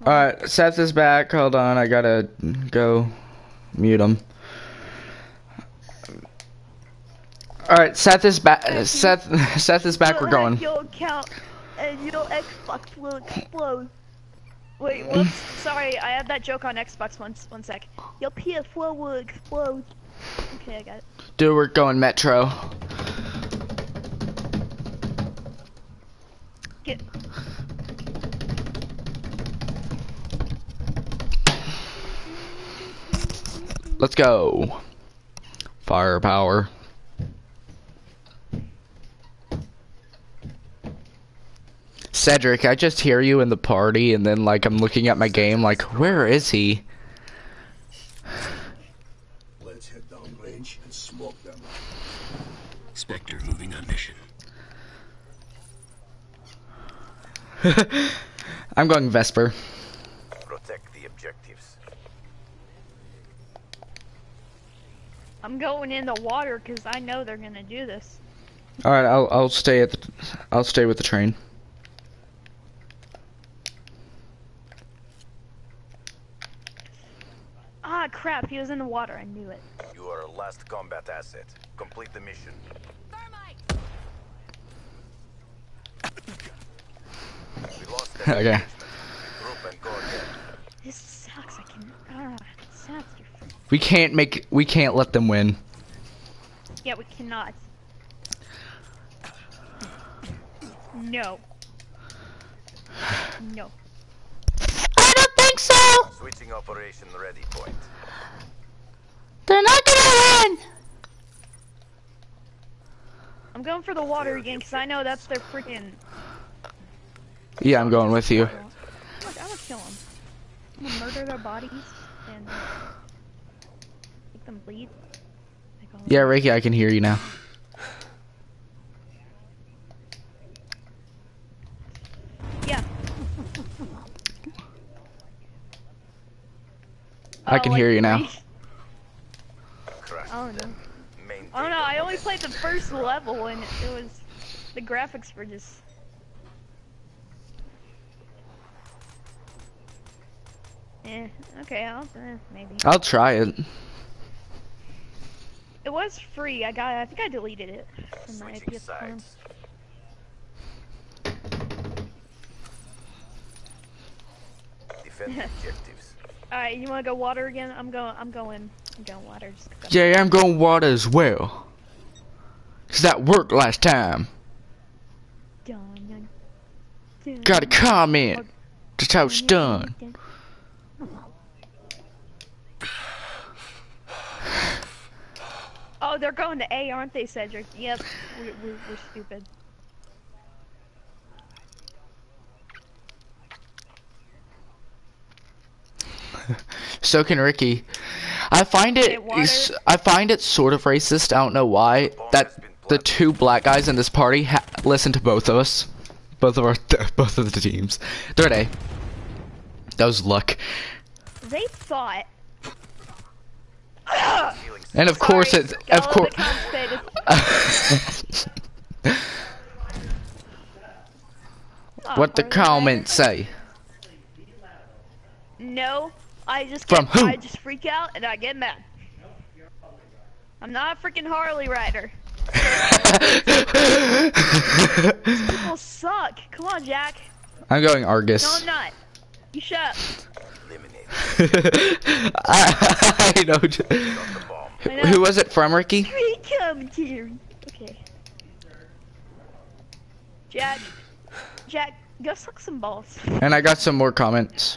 Alright, Seth is back. Hold on, I gotta go mute him. Alright, Seth is back. Seth, Seth is back. We're going. Your account and your Xbox will explode. Wait, whoops. Sorry, I had that joke on Xbox once. One sec. Your P S four will explode. Okay, I got it. Dude, we're going Metro. Get. Let's go. Firepower. Cedric, I just hear you in the party, and then like I'm looking at my game, like where is he? Let's head down range and smoke them. Spectre moving on mission. I'm going Vesper. Protect the objectives. I'm going in the water because I know they're gonna do this. All right, I'll I'll stay at the I'll stay with the train. Ah, crap! He was in the water. I knew it. You are our last combat asset. Complete the mission. We lost that. Okay. Group and go again. This sucks. I can. Ah, it sucks. You're f- We can't make we can't let them win. Yeah, we cannot. No. No. I don't think so. Switching operation ready point. They're not gonna win. I'm going for the water again because I know that's their freaking. Yeah, I'm going with you. I'm gonna, I'm gonna kill them. I'm gonna murder their bodies and make them bleed. Like all Yeah, Ricky, I can hear you now. Yeah. I can hear you now. Crash I don't know. Maintain I don't know. I only played the first level and it was the graphics were just. Eh, okay, I'll eh, maybe. I'll try it. It was free. I got. I think I deleted it from my Switching P S four. sides. Defend the objectives. All right, you want to go water again? I'm going. I'm going. I'm going water. Just 'cause I'm- Yeah, I'm going water as well. Cause that worked last time. Dun, dun, dun, Got a comment. dun, Just how it's done. dun. Oh, they're going to A, aren't they, Cedric? Yep. We're, we're, we're stupid. So can Ricky. I find it. Okay, water. is- I find it sort of racist. I don't know why. That the two black guys in this party ha listen to both of us, both of our, both of the teams. They're at A. That was luck. They thought. And of course Sorry, it. got Of a little course. constipated. Oh, What the poor comments say? No, I just From get, who? I just freak out and I get mad. I'm not a freaking Harley rider. People suck. Come on, Jack. I'm going No, Argus. I'm not. You shut up. Eliminate. I, I know. Drop the bomb. I know. Who was it from, Ricky? Free commentary. Okay. Jack. Jack, go suck some balls. And I got some more comments.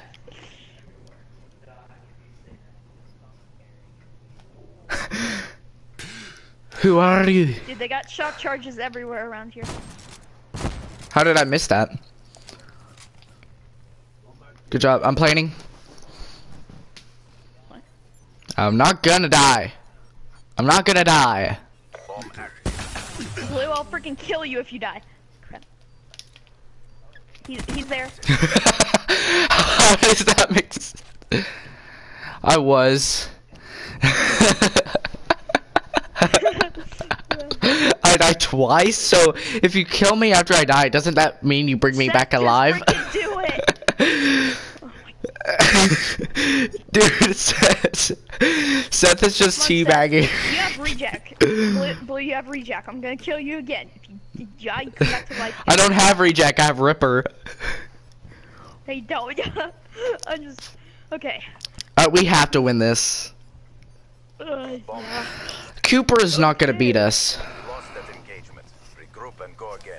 Who are you? Dude, they got shock charges everywhere around here. How did I miss that? Good job. I'm planning. What? I'm not gonna die. I'm not gonna die. Bomb active. Blue, I'll freaking kill you if you die. Crap. He's, he's there. How does that make sense? I was. I died twice, so if you kill me after I die, doesn't that mean you bring me back Seth, alive? Just freaking do it. Oh my Dude, Seth, Seth is just Come on, Seth. teabagging. You have reject. Blue, Blue, you have reject. I'm gonna kill you again. If you, if you die, you come back to life. I don't have reject, I have Ripper. Hey, don't. I'm just. Okay. Uh, we have to win this. Uh, yeah. Cooper is not gonna beat us. Lost that engagement. Regroup and go again.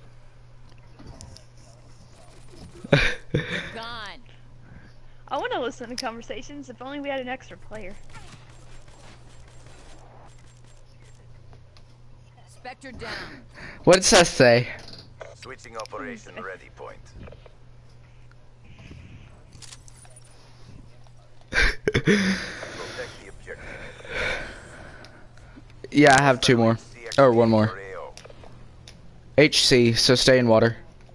Gone. I want to listen to conversations. If only we had an extra player. Spectre down. What did Seth say? Switching operation ready point. Protect the objective. Yeah, I have two more. Or one more. H C, so stay in water.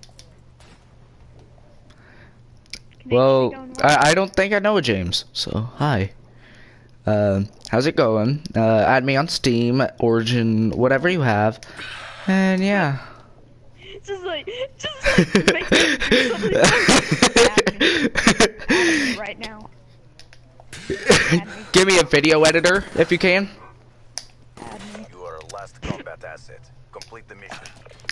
Can they Well, keep going I, I don't think I know a James, so hi. Um, how's it going? Uh, add me on Steam, Origin, whatever you have. And yeah. Just like, just like, make me do something. Add me. Add me right now. Add me. Give me a video editor, if you can. Add me. You are a last combat asset. Complete the mission.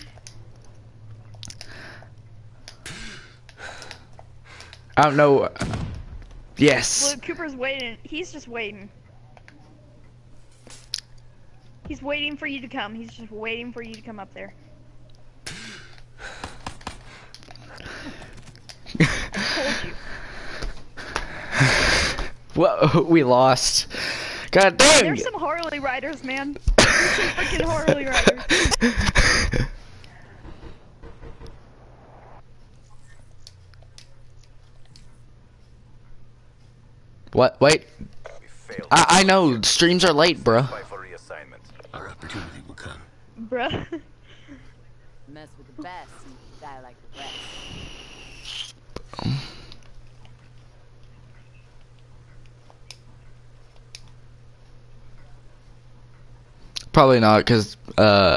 I don't know. Yes. Blue, Cooper's waiting. He's just waiting. He's waiting for you to come. He's just waiting for you to come up there. I told you. Well, we lost. God dang. There's some Harley riders, man. There's some freaking Harley riders. What? Wait. We failed. I I know. Streams are late, bro. Fight for reassignment. Our opportunity will come. Bruh. Mess with the best and die like the rest. Probably not, cause uh.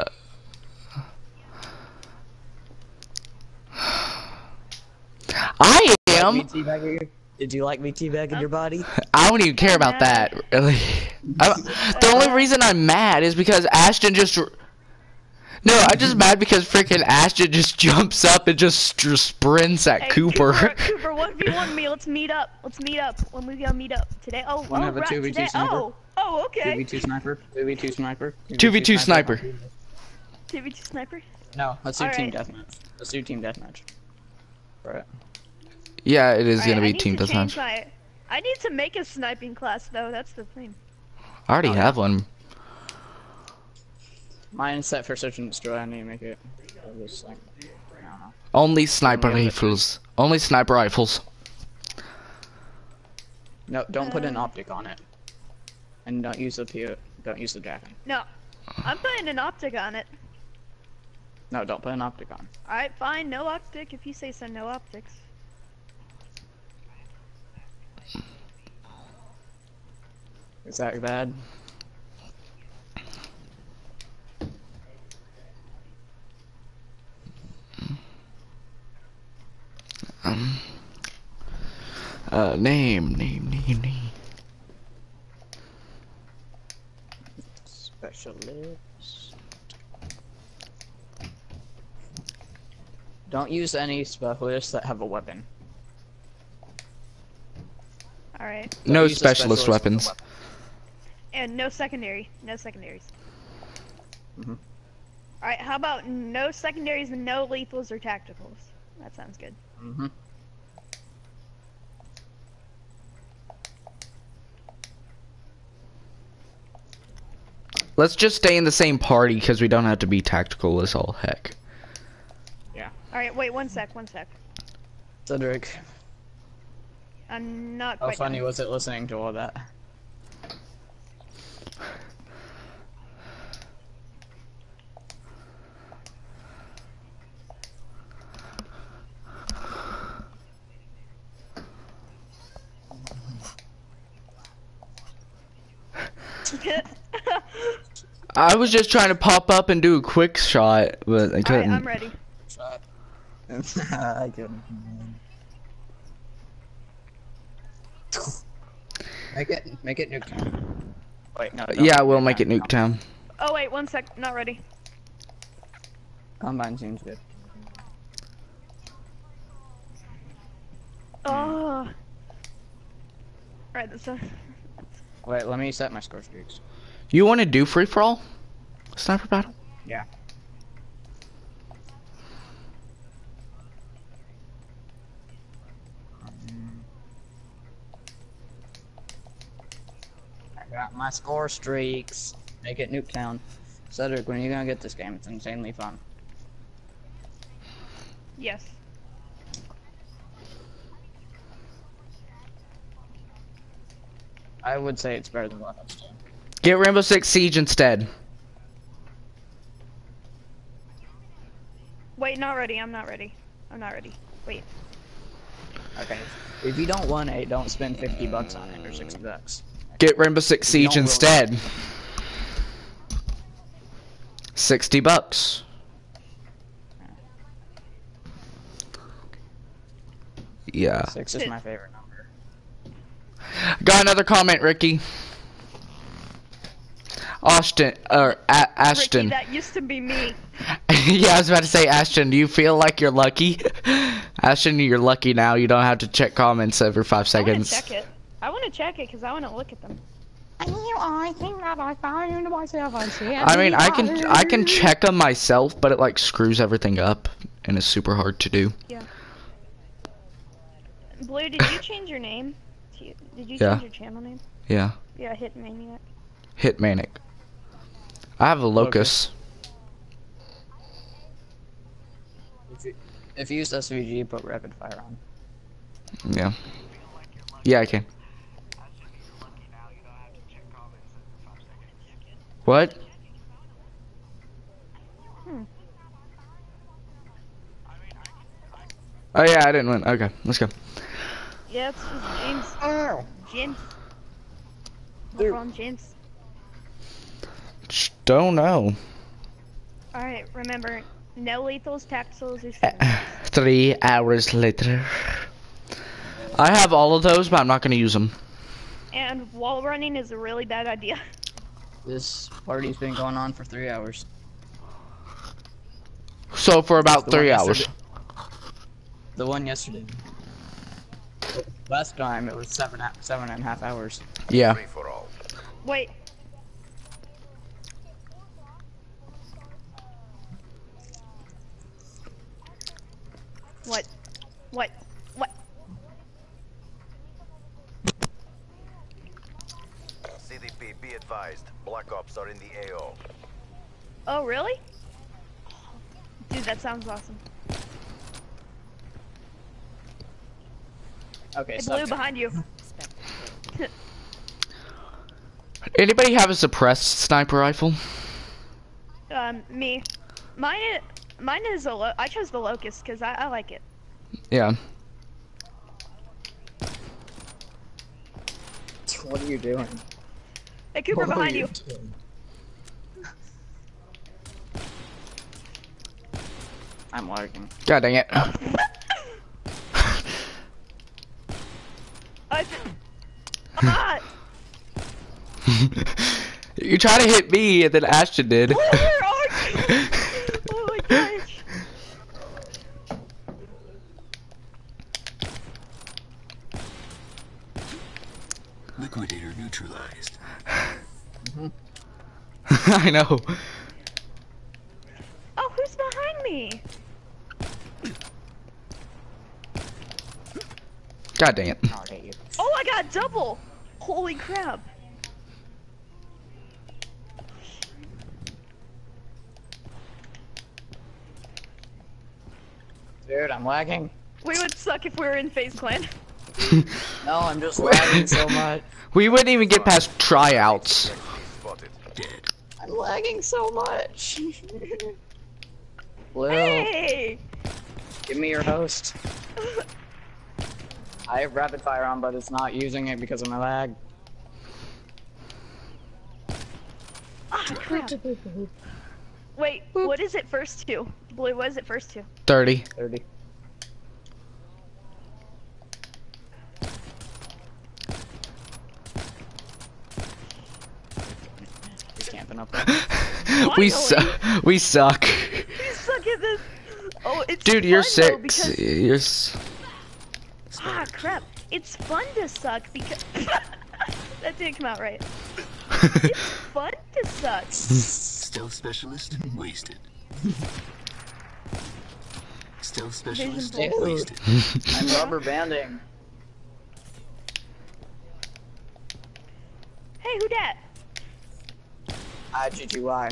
I am. Me teabagging your- Did you like me teabagging your body? I don't even care about that, really. I, the only reason I'm mad is because Ashton just. No, I'm just mad because freaking Ashton just jumps up and just, just sprints at Hey, Cooper. Cooper, Cooper, one v one me. Let's meet up. Let's meet up when we go meet up today. Oh, Wanna oh, have a right, two v two today. sniper? Oh, oh, two v okay. two sniper? two v two sniper? two v two sniper. two v two sniper. No, let's do All team right. deathmatch. Let's do team deathmatch. Right. Yeah, it is All gonna right, I be need team to change deathmatch. my- I need to make a sniping class though. That's the thing. I already Oh, have one. Mine's set for search and destroy. I need to make it. I'll just, like, I don't know. Only sniper Yeah, but- rifles. Only sniper rifles. No, don't put an Uh. optic on it. And don't use the P don't use the jacking. No, I'm putting an optic on it. No, don't put an optic on. All right, fine. No optic. If you say so, no optics. Is that bad? Um. Uh, name, name, name, name. Specialist. Don't use any specialists that have a weapon. All right, Don't No use the specialist with a weapons. weapon. and no secondary. No secondaries. Mhm. All right, how about no secondaries and no lethals or tacticals? That sounds good. Mhm. Let's just stay in the same party because we don't have to be tactical as all heck. Yeah. All right, wait one sec. One sec. Cedric, I'm not how quite funny done. was it listening to all that? I was just trying to pop up and do a quick shot, but I All right, couldn't. I'm ready. Shot. I couldn't. Make it, make it Nuketown. Wait, no. don't Yeah, we'll make it Nuketown. Nuketown. Oh wait, one sec. Not ready. Combine seems good. Oh. Alright, that's a... Wait, let me set my score streaks. You want to do free for all? Sniper battle? Yeah. I got my score streaks. Make it Nuketown. Cedric, when are you gonna get this game? It's insanely fun. Yes. I would say it's better than Black Ops two. Get Rainbow Six Siege instead. Wait, not ready. I'm not ready. I'm not ready. Wait. Okay. If you don't want it, don't spend fifty bucks on it or sixty bucks. Get Rainbow Six If you Siege don't really- instead. Sixty bucks. Yeah. Six is my favorite number. Got another comment, Ricky. Austin or A Ashton. Ricky, that used to be me. Yeah, I was about to say, Ashton, do you feel like you're lucky? Ashton, you're lucky now. You don't have to check comments every five I want seconds. to check it. I want to check it because I want to look at them. I think that I found myself on I mean, I can I can check them myself, but it like screws everything up, and it's super hard to do. Yeah. Blue, did you change your name? Did you Yeah. change your channel name? Yeah. Yeah, Hit Maniac. Hitmanic. I have a locus. If you, if you use S V G, put rapid fire on. Yeah. Yeah, I can. What? Hmm. Oh yeah, I didn't win. Okay, let's go. Yeah, it's just James. Oh. James. Dude. What's wrong, James? Sh- Don't know. Alright, remember, no lethals, tacticals, or Uh, shooting. Three hours later. I have all of those, but I'm not gonna use them. And wall running is a really bad idea. This party's been going on for three hours. So for about The three one hours. yesterday- The one yesterday. Last time it was seven, a- seven and a half hours. Yeah. Free for all. Wait. What? What? What? C D P, be advised. Black Ops are in the A O. Oh, really? Dude, that sounds awesome. Okay, Hey, stop. Blue, behind you. Anybody have a suppressed sniper rifle? Um, me. Mine is, mine is a lo- I chose the Locust because I, I like it. Yeah. What are you doing? Hey, Cooper, What are behind you. doing? I'm lagging. God dang it. I, ah! You try to hit me, and then Ashton did. Where are you? Oh my gosh. Liquidator neutralized. I know. Oh, who's behind me? God dang it. I'll hit you. Oh, I got double. Holy crap. Dude, I'm lagging. We would suck if we were in FaZe Clan. No, I'm just lagging so much. We wouldn't even get past tryouts. Spotted. Dead. I'm lagging so much. Blue, Hey! give me your host. I have rapid fire on, but it's not using it because of my lag. Ah, crap. Wait, what is it first to? Blue, what is it first to? thirty. thirty. jumping up there. we su we suck. We suck at this. Oh, it's Dude, you're fun, though, six. because- You're. S Ah, crap. It's fun to suck because... That didn't come out right. It's fun to suck. Stealth specialist wasted. Stealth specialist Vision bolt. wasted. I'm rubber banding. Hey, who dat? I G G Y.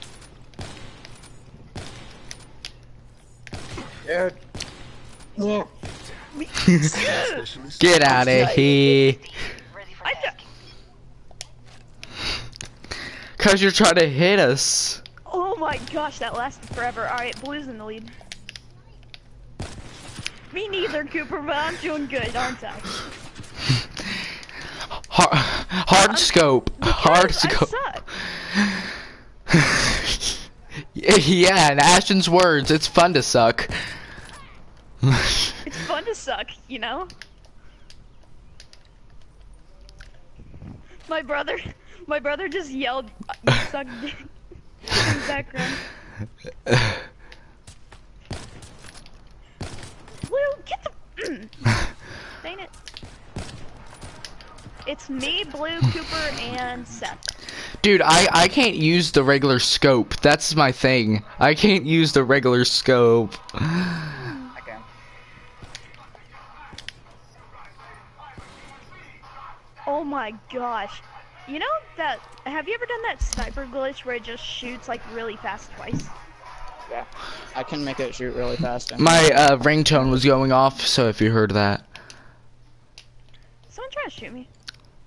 Dude. Yeah. Specialist. Get out of here. I d Cause you're trying to hit us. Oh my gosh, that lasted forever. Alright, Blue's in the lead. Me neither, Cooper, but I'm doing good, aren't I? Hard, hard scope. Hard Because I scope. suck. Yeah, in Ashton's words, it's fun to suck. It's fun to suck, you know? My brother, my brother just yelled, "You suck dick," in the background. Blue, get the... Dang it. It's me, Blue, Cooper, and Seth. Dude, I, I can't use the regular scope. That's my thing. I can't use the regular scope. Okay. Oh my gosh. You know that, have you ever done that sniper glitch where it just shoots like really fast twice? Yeah. I can make it shoot really fast. And My uh, ringtone was going off, so if you heard that. Someone try to shoot me.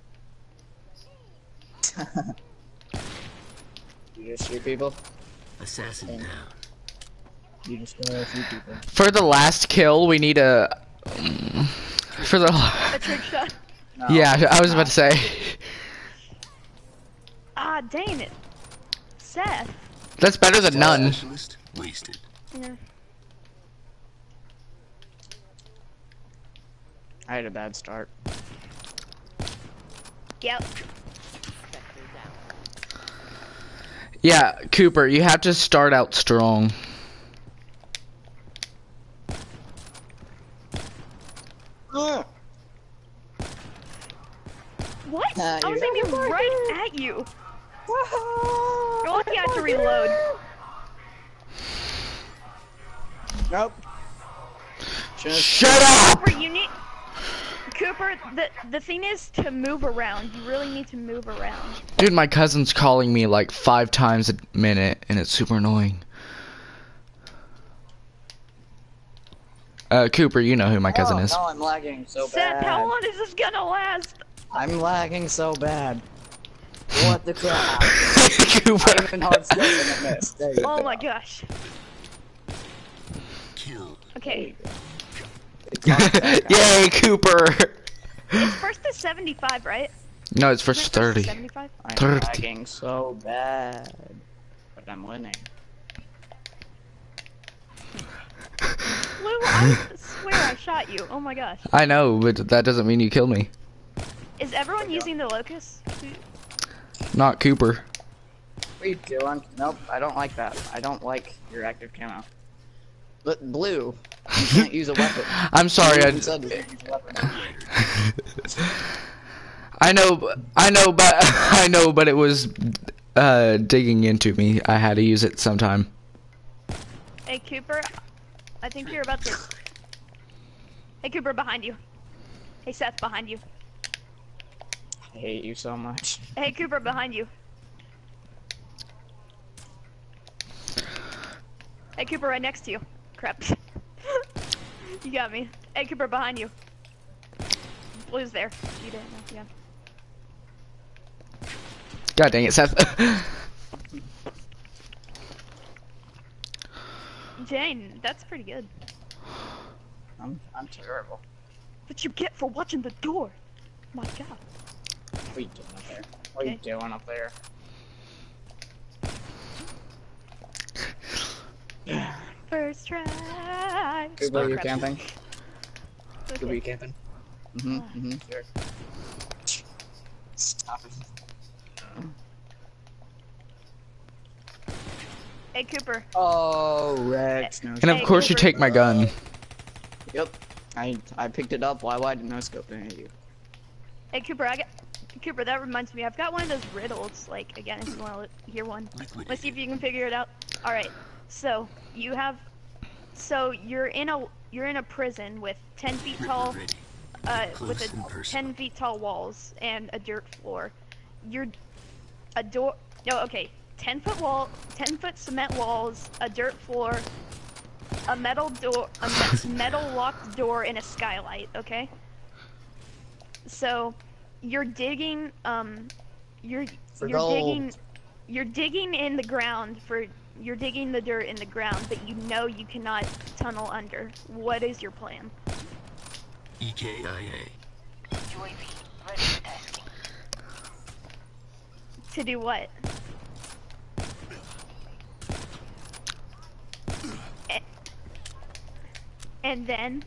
You just shoot people? Assassin down. You just go shoot people. For the last kill, we need a... For the... A trick shot. No. Yeah, I was about to say. Ah, dang it. Seth. That's better than none. Specialist wasted. Yeah. I had a bad start. Yep. Yeah, Cooper, you have to start out strong. What? Nah, I was you're- aiming right at you. You're lucky I had to reload. Nope. Just Shut up! Cooper, you need... Cooper, the, the thing is to move around. You really need to move around. Dude, my cousin's calling me like five times a minute, and it's super annoying. Uh, Cooper, you know who my cousin oh, is. No, I'm lagging so Seth, bad. how long is this gonna last? I'm lagging so bad. What the crap? Cooper. I'm in hard skills and I missed. There you Oh go. my gosh. Kill. Okay. Yay, Cooper! It's first to seventy-five, right? No, it's first Isn't it thirty. seventy-five? I'm thirty. lagging so bad. But I'm winning. Lou, I swear I shot you. Oh my gosh. I know, but that doesn't mean you kill me. Is everyone using the locust? Not Cooper. What are you doing? Nope, I don't like that. I don't like your active camo. But Blue, you can't use a weapon. I'm sorry, You I, even said you can't use a weapon. I know, but- I know, but I know, but it was uh, digging into me. I had to use it sometime. Hey Cooper, I think you're about to... Hey Cooper, behind you. Hey Seth, behind you. I hate you so much. Hey Cooper, behind you. Hey Cooper, right next to you. Crap. You got me. Hey Cooper, behind you. Blue's there. You didn't know. Yeah. God dang it, Seth. Jane, that's pretty good. I'm I'm terrible. What you get for watching the door? My God. What are you doing up there? What are you Okay. doing up there? First try. Cooper, Oh, you crap. camping? Okay. Cooper, you camping? Mm-hmm, mm-hmm, sure. Stop it. Hey Cooper. Oh, Rex. No And of Hey, course you Cooper. take my gun. Yep. I I picked it up. Why why no scoping at you? Hey Cooper, I got Cooper. That reminds me, I've got one of those riddles. Like again, if you want to hear one, let's see if you can figure it out. All right. So you have, so you're in a you're in a prison with ten feet tall, uh, with a ten feet tall walls and a dirt floor. You're a door. No, okay. ten foot wall, ten foot cement walls, a dirt floor, a metal door, a me metal locked door, and a skylight. Okay. So, you're digging. Um, you're For you're gold. digging. You're digging in the ground for. You're digging the dirt in the ground, but you know you cannot tunnel under. What is your plan? E K I A. U A V ready for testing. To do what? A- And then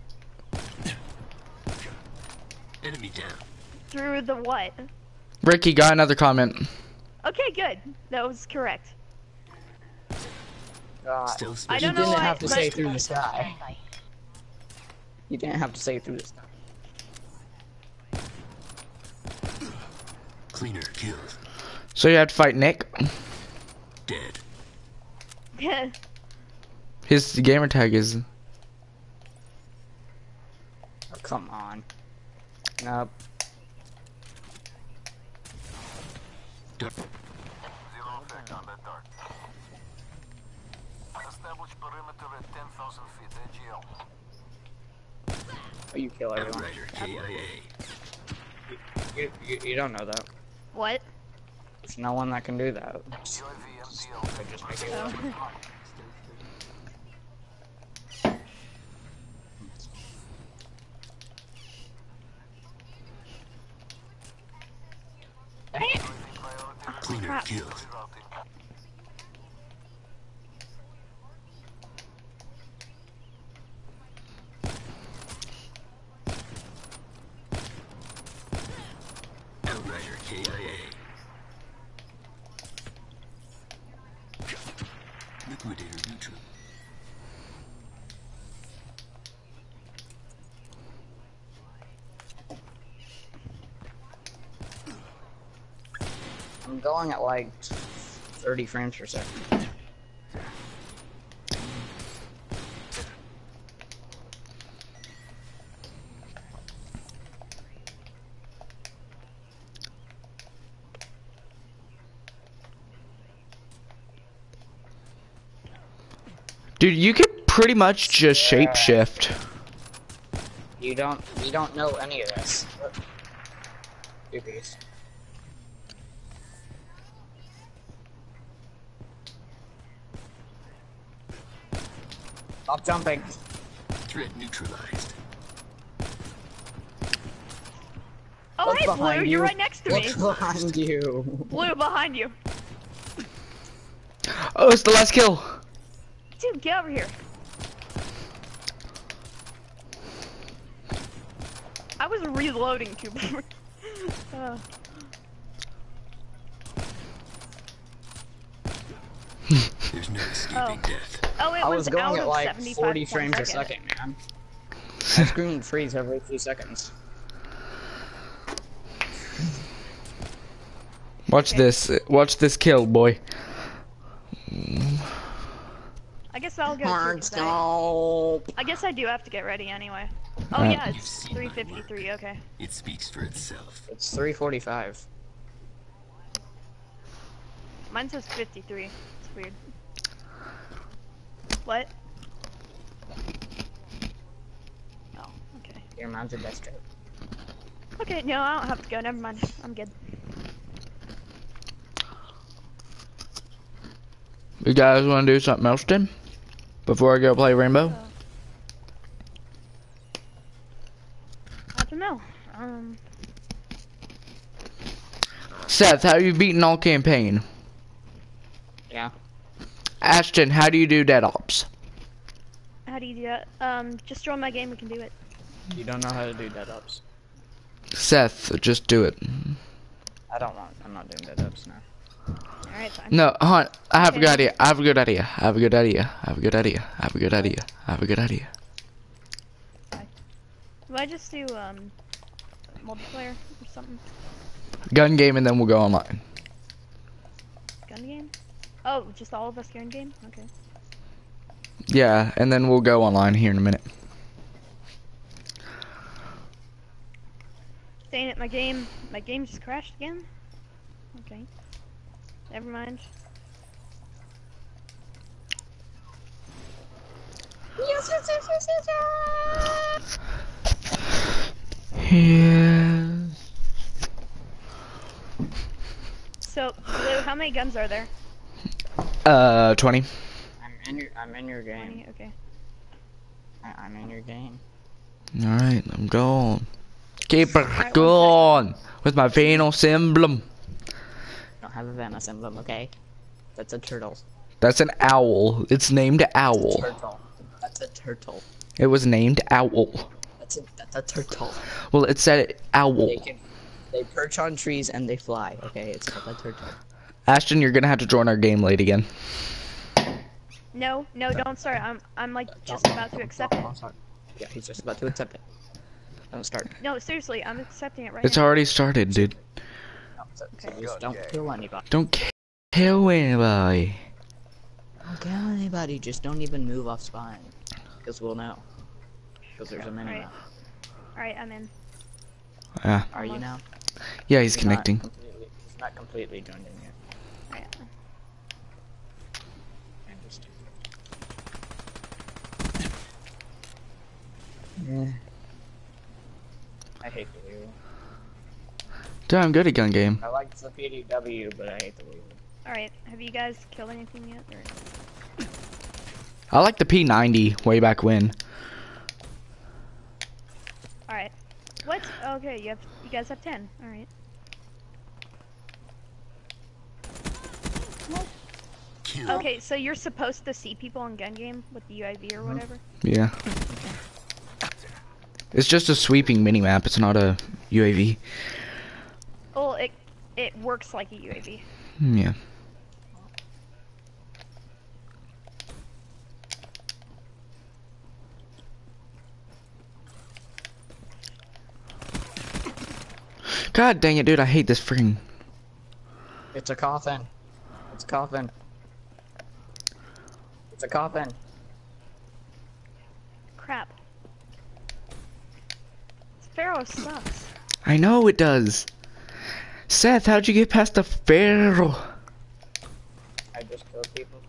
Enemy down. through the what? Ricky got another comment. Okay, good. That was correct. God. Still I special. You don't know didn't why, have to but- say through the sky. You didn't have to say through the sky. Cleaner killed. So you have to fight Nick. Dead. His gamer tag is. Oh, come on. Nope. Dark. Zero effect on that dart. Establish perimeter at ten thousand feet. A G L. Oh, you kill everyone. Outrider K I A. You, you, you don't know that. What? There's no one that can do that. U A V M T L. I just make it Oh. Cleaner Crap. killed. Outrider K I A. Liquidator neutral. I'm going at like thirty frames per second. Dude, you could pretty much just shapeshift. You don't you don't know any of this. Doobies. Stop jumping. Threat neutralized. Oh, Look hey, Blue, behind you're you. right next to me. Look behind you. Blue, behind you. Oh, it's the last kill. Dude, get over here. I was reloading, Cooper. uh, There's no escaping Oh. death. oh, it I was, was out going at of like seventy-five forty per frames a second, man. My screen freeze every few seconds. Watch Okay. this. Watch this kill, boy. I guess I'll go. too, Hard 'cause I, scope. I guess I do have to get ready anyway. Oh Alright. yeah, You've it's seen my three fifty-three. Okay. It speaks for itself. It's three forty-five. Mine says fifty-three. It's weird. What? Oh, okay. You're mounted that straight. Okay, no, I don't have to go. Never mind. I'm good. You guys want to do something else, then? Before I go play Rainbow? I don't know. Um, Seth, how you beaten all campaign? Yeah. Ashton, how do you do dead ops? how do you do that? Um, just join my game. We can do it. You don't know how to do dead ups. Seth, just do it. I don't want. I'm not doing dead ups now. All Alright, fine. No, hold on. I have a Okay. good idea. I have a good idea. I have a good idea. I have a good idea. I have a good idea. I have a good idea. Do I just do um multiplayer or something? Gun game and then we'll go online. Gun game? Oh, just all of us gun game? Okay. Yeah, and then we'll go online here in a minute. Dang it, my game, my game just crashed again? Okay. Never mind. Yes, yes, yes, yes, yes, yes. Yes. So, Blue, how many guns are there? Uh, twenty. I'm in your, I'm in your game. twenty, okay. I, I'm in your game. Alright, I'm going. Keep it going with my Venus emblem. I don't have a Venus emblem, okay? That's a turtle. That's an owl. It's named Owl. Turtle. That's a turtle. It was named Owl. That's a that's a turtle. Well, it said Owl. They can they perch on trees and they fly. Okay, it's called a turtle. Ashton, you're gonna have to join our game late again. No, no, don't start. I'm, I'm like just about to accept it. Yeah, he's just about to accept it. Don't start. No, seriously, I'm accepting it right It's now. already started, dude. No, so, so just don't kill anybody. Don't kill anybody. Don't kill anybody. Just don't even move off spine, because we'll know. Because there's a minimap. Alright. Alright, I'm in. Yeah. Are you now? Yeah, he's He's connecting. Not completely, he's not completely joined in yet. Alright. I'm just- Yeah. I hate the wheel. Dude, I'm good at gun game. I like the P D W, but I hate the wheel. Alright, have you guys killed anything yet? Or... I like the P ninety way back when. Alright. What? Okay, you have you guys have ten. Alright. Okay, so you're supposed to see people in gun game with the U I V or whatever? Yeah. It's just a sweeping mini-map. It's not a U A V. Well, it it works like a U A V. Yeah. God dang it, dude. I hate this freaking... It's a coffin. It's a coffin. It's a coffin. Crap. Pharaoh sucks. I know it does. Seth, how'd you get past the Pharaoh? I just killed people.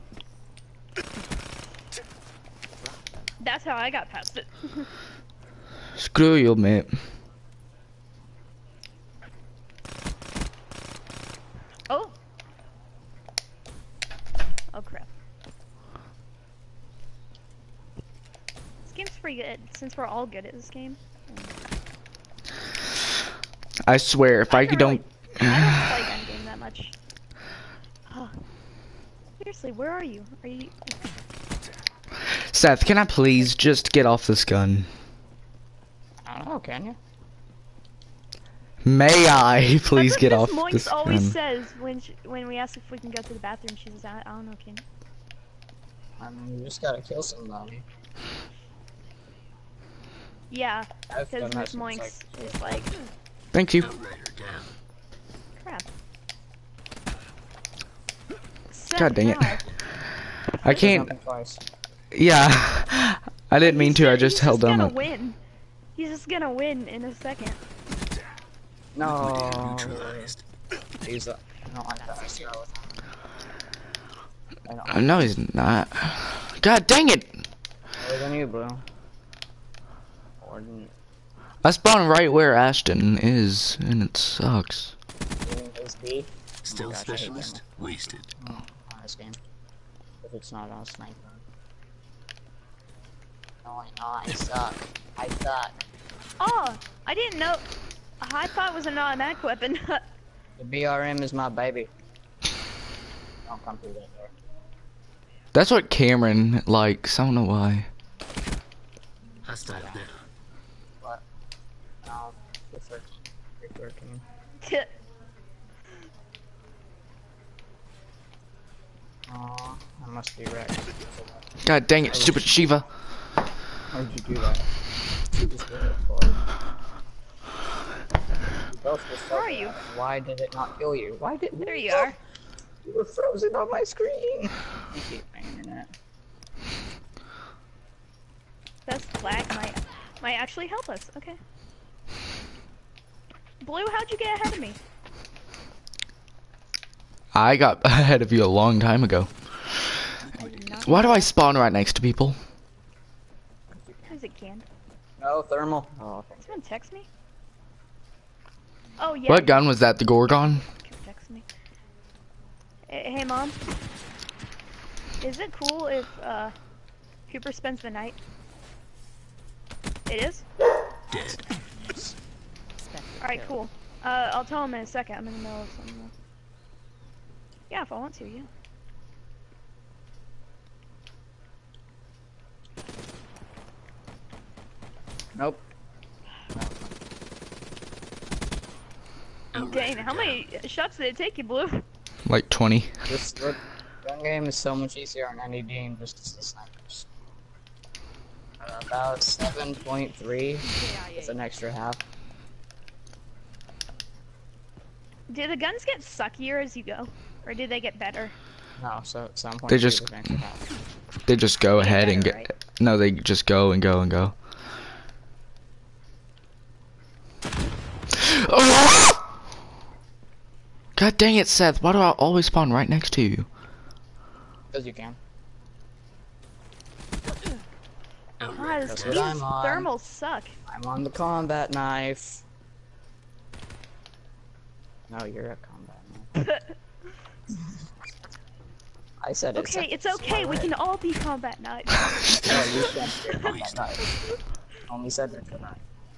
That's how I got past it. Screw you, mate. Oh. Oh crap. This game's pretty good, since we're all good at this game. I swear, if I, I don't don't... really- I don't play gun game that much. Oh. Seriously, where are you? Are you... Seth, can I please just get off this gun? I don't know, can you? May I please That's get what off Miss Moinks this always gun? says when she, when we ask if we can go to the bathroom. She says, I, I don't know, can you? I mean, you just gotta kill somebody. Yeah, I've because done that Miss since, Moinks like, is like, Thank you. crap. God dang it. Somehow. I can't... Jumping twice. Yeah. I didn't mean He's to, I gonna- just he's held down gonna it. win. He's just gonna win in a second. No. Neutralized. He's a. I don't like that. I don't. Uh, No, he's not. God dang it! More than you, Blue. More than I spawned right where Ashton is, and it sucks. doing his B. Stealth gosh, I hate specialist wasted. Oh, on this game. If it's not on sniper. No, I not. I suck. I suck. Oh, I didn't know. I thought it was an automatic weapon. The B R M is my baby. Don't come through that door. That's what Cameron likes, I don't know why. Hostile there. What? No. It's working. It's working. Aw, I must be wrecked. God dang it, stupid Shiva. Why'd you do that? You just did it for it. You both were Where are frozen you? on it. Why did it not kill you? Why did There you are. You were frozen on my screen. I hate my internet. This flag might might actually help us. Okay. Blue, how'd you get ahead of me? I got ahead of you a long time ago. I did not. Why do I spawn right next to people? Because it can. No thermal. Oh, thank Someone text me? Oh yeah. What gun was that? The Gorgon? Text me. Hey, hey mom. Is it cool if uh Cooper spends the night? It is? Dead. Alright, cool. Uh, I'll tell him in a second. I'm in the middle of something else. Yeah, if I want to, yeah. Nope. Dang, how many shots did it take you, Blue? Like twenty. This gun game is so much easier on any game just as the snipers. Uh, about seven point three with an extra half. Do the guns get suckier as you go? Or do they get better? No, so seven point They three just- with an extra half. They just go They get ahead and better, get. right? No, they just go and go and go. Oh! God dang it, Seth. Why do I always spawn right next to you? Because you can. God, That's these what I'm on. thermals suck. I'm on the combat knife. No, you're a combat knife. I said it. Okay, it's okay. We can all be combat knives. No, you said you're a combat knife. Only said you're combat.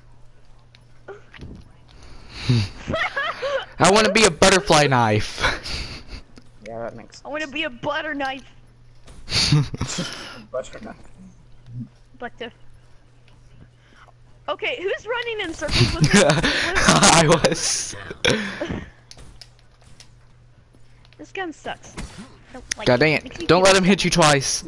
I want to be a butterfly knife. Yeah, that makes I want to be a butter knife. sense. Butter knife. Butter. Okay, who's running in circles with me? I was. This gun sucks. I don't like God dang Makes me it. Don't feel let him bad. hit you twice.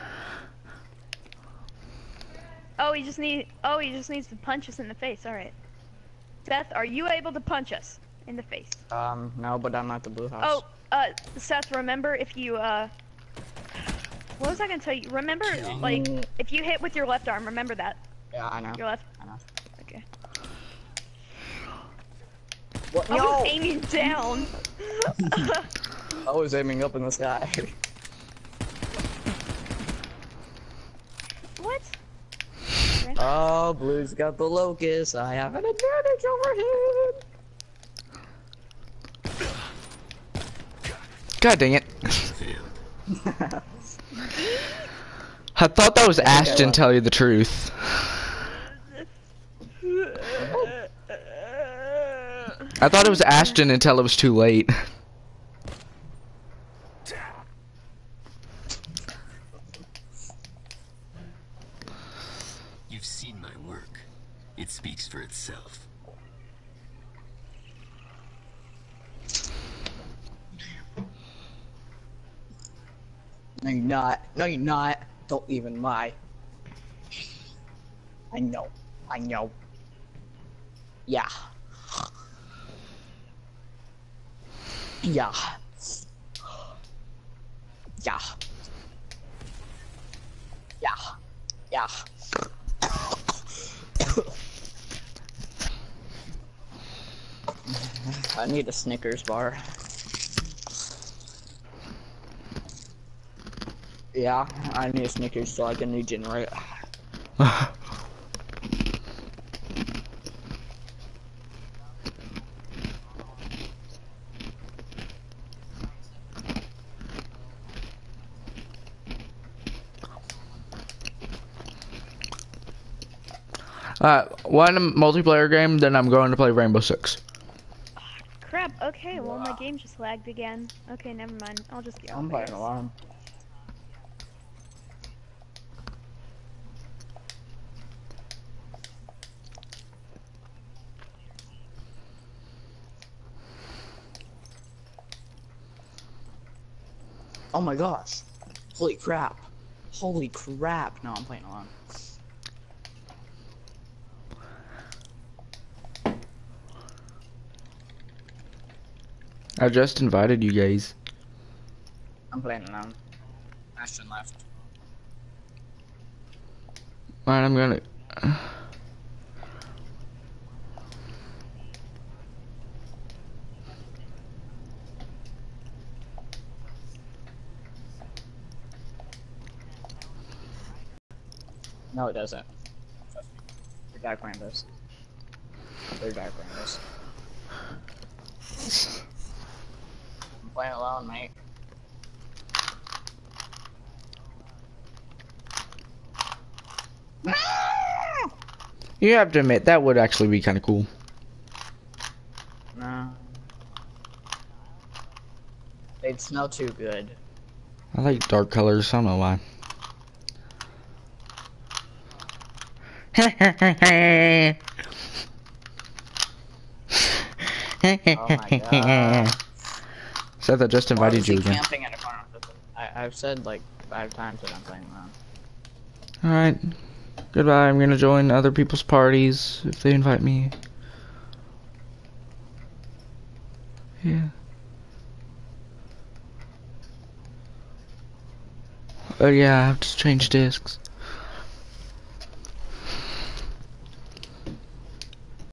Oh, he just need. Oh, he just needs to punch us in the face. All right. Seth, are you able to punch us in the face? Um, no, but I'm at the blue house. Oh, uh, Seth, remember if you uh, what was I gonna tell you? Remember, like, if you hit with your left arm, remember that. Yeah, I know. Your left. I know. Okay. What? I No! was aiming down. I was aiming up in the sky. What? Oh, blue's got the locust. I have an advantage over him. God dang it. I thought that was Ashton, what? tell you the truth. I thought it was Ashton until it was too late. You've seen my work. It speaks for itself. No, you're not. No, you're not. Don't even lie. I know. I know. Yeah. Yeah. Yeah. Yeah. Yeah. I need a Snickers bar. Yeah, I need a Snickers so I can regenerate. Uh, one multiplayer game, then I'm going to play Rainbow Six. Crap. Okay. Well, my game just lagged again. Okay, never mind. I'll just get off. I'm I playing guess. alarm. Oh my gosh. Holy crap. Holy crap. No, I'm playing alone. I just invited you guys. I'm playing alone. Ashton left. Alright, I'm gonna... No, it doesn't. They're dark rainbows. They're dark rainbows. I'm playing alone, mate. You have to admit, that would actually be kind of cool. No. They'd smell too good. I like dark colors, I don't know why. Oh my god. Said that just invited Why you was he again. camping in a corner? I, I've said like five times that I'm playing alone. Alright. Goodbye, I'm gonna join other people's parties if they invite me. Yeah. Oh yeah, I have to change discs.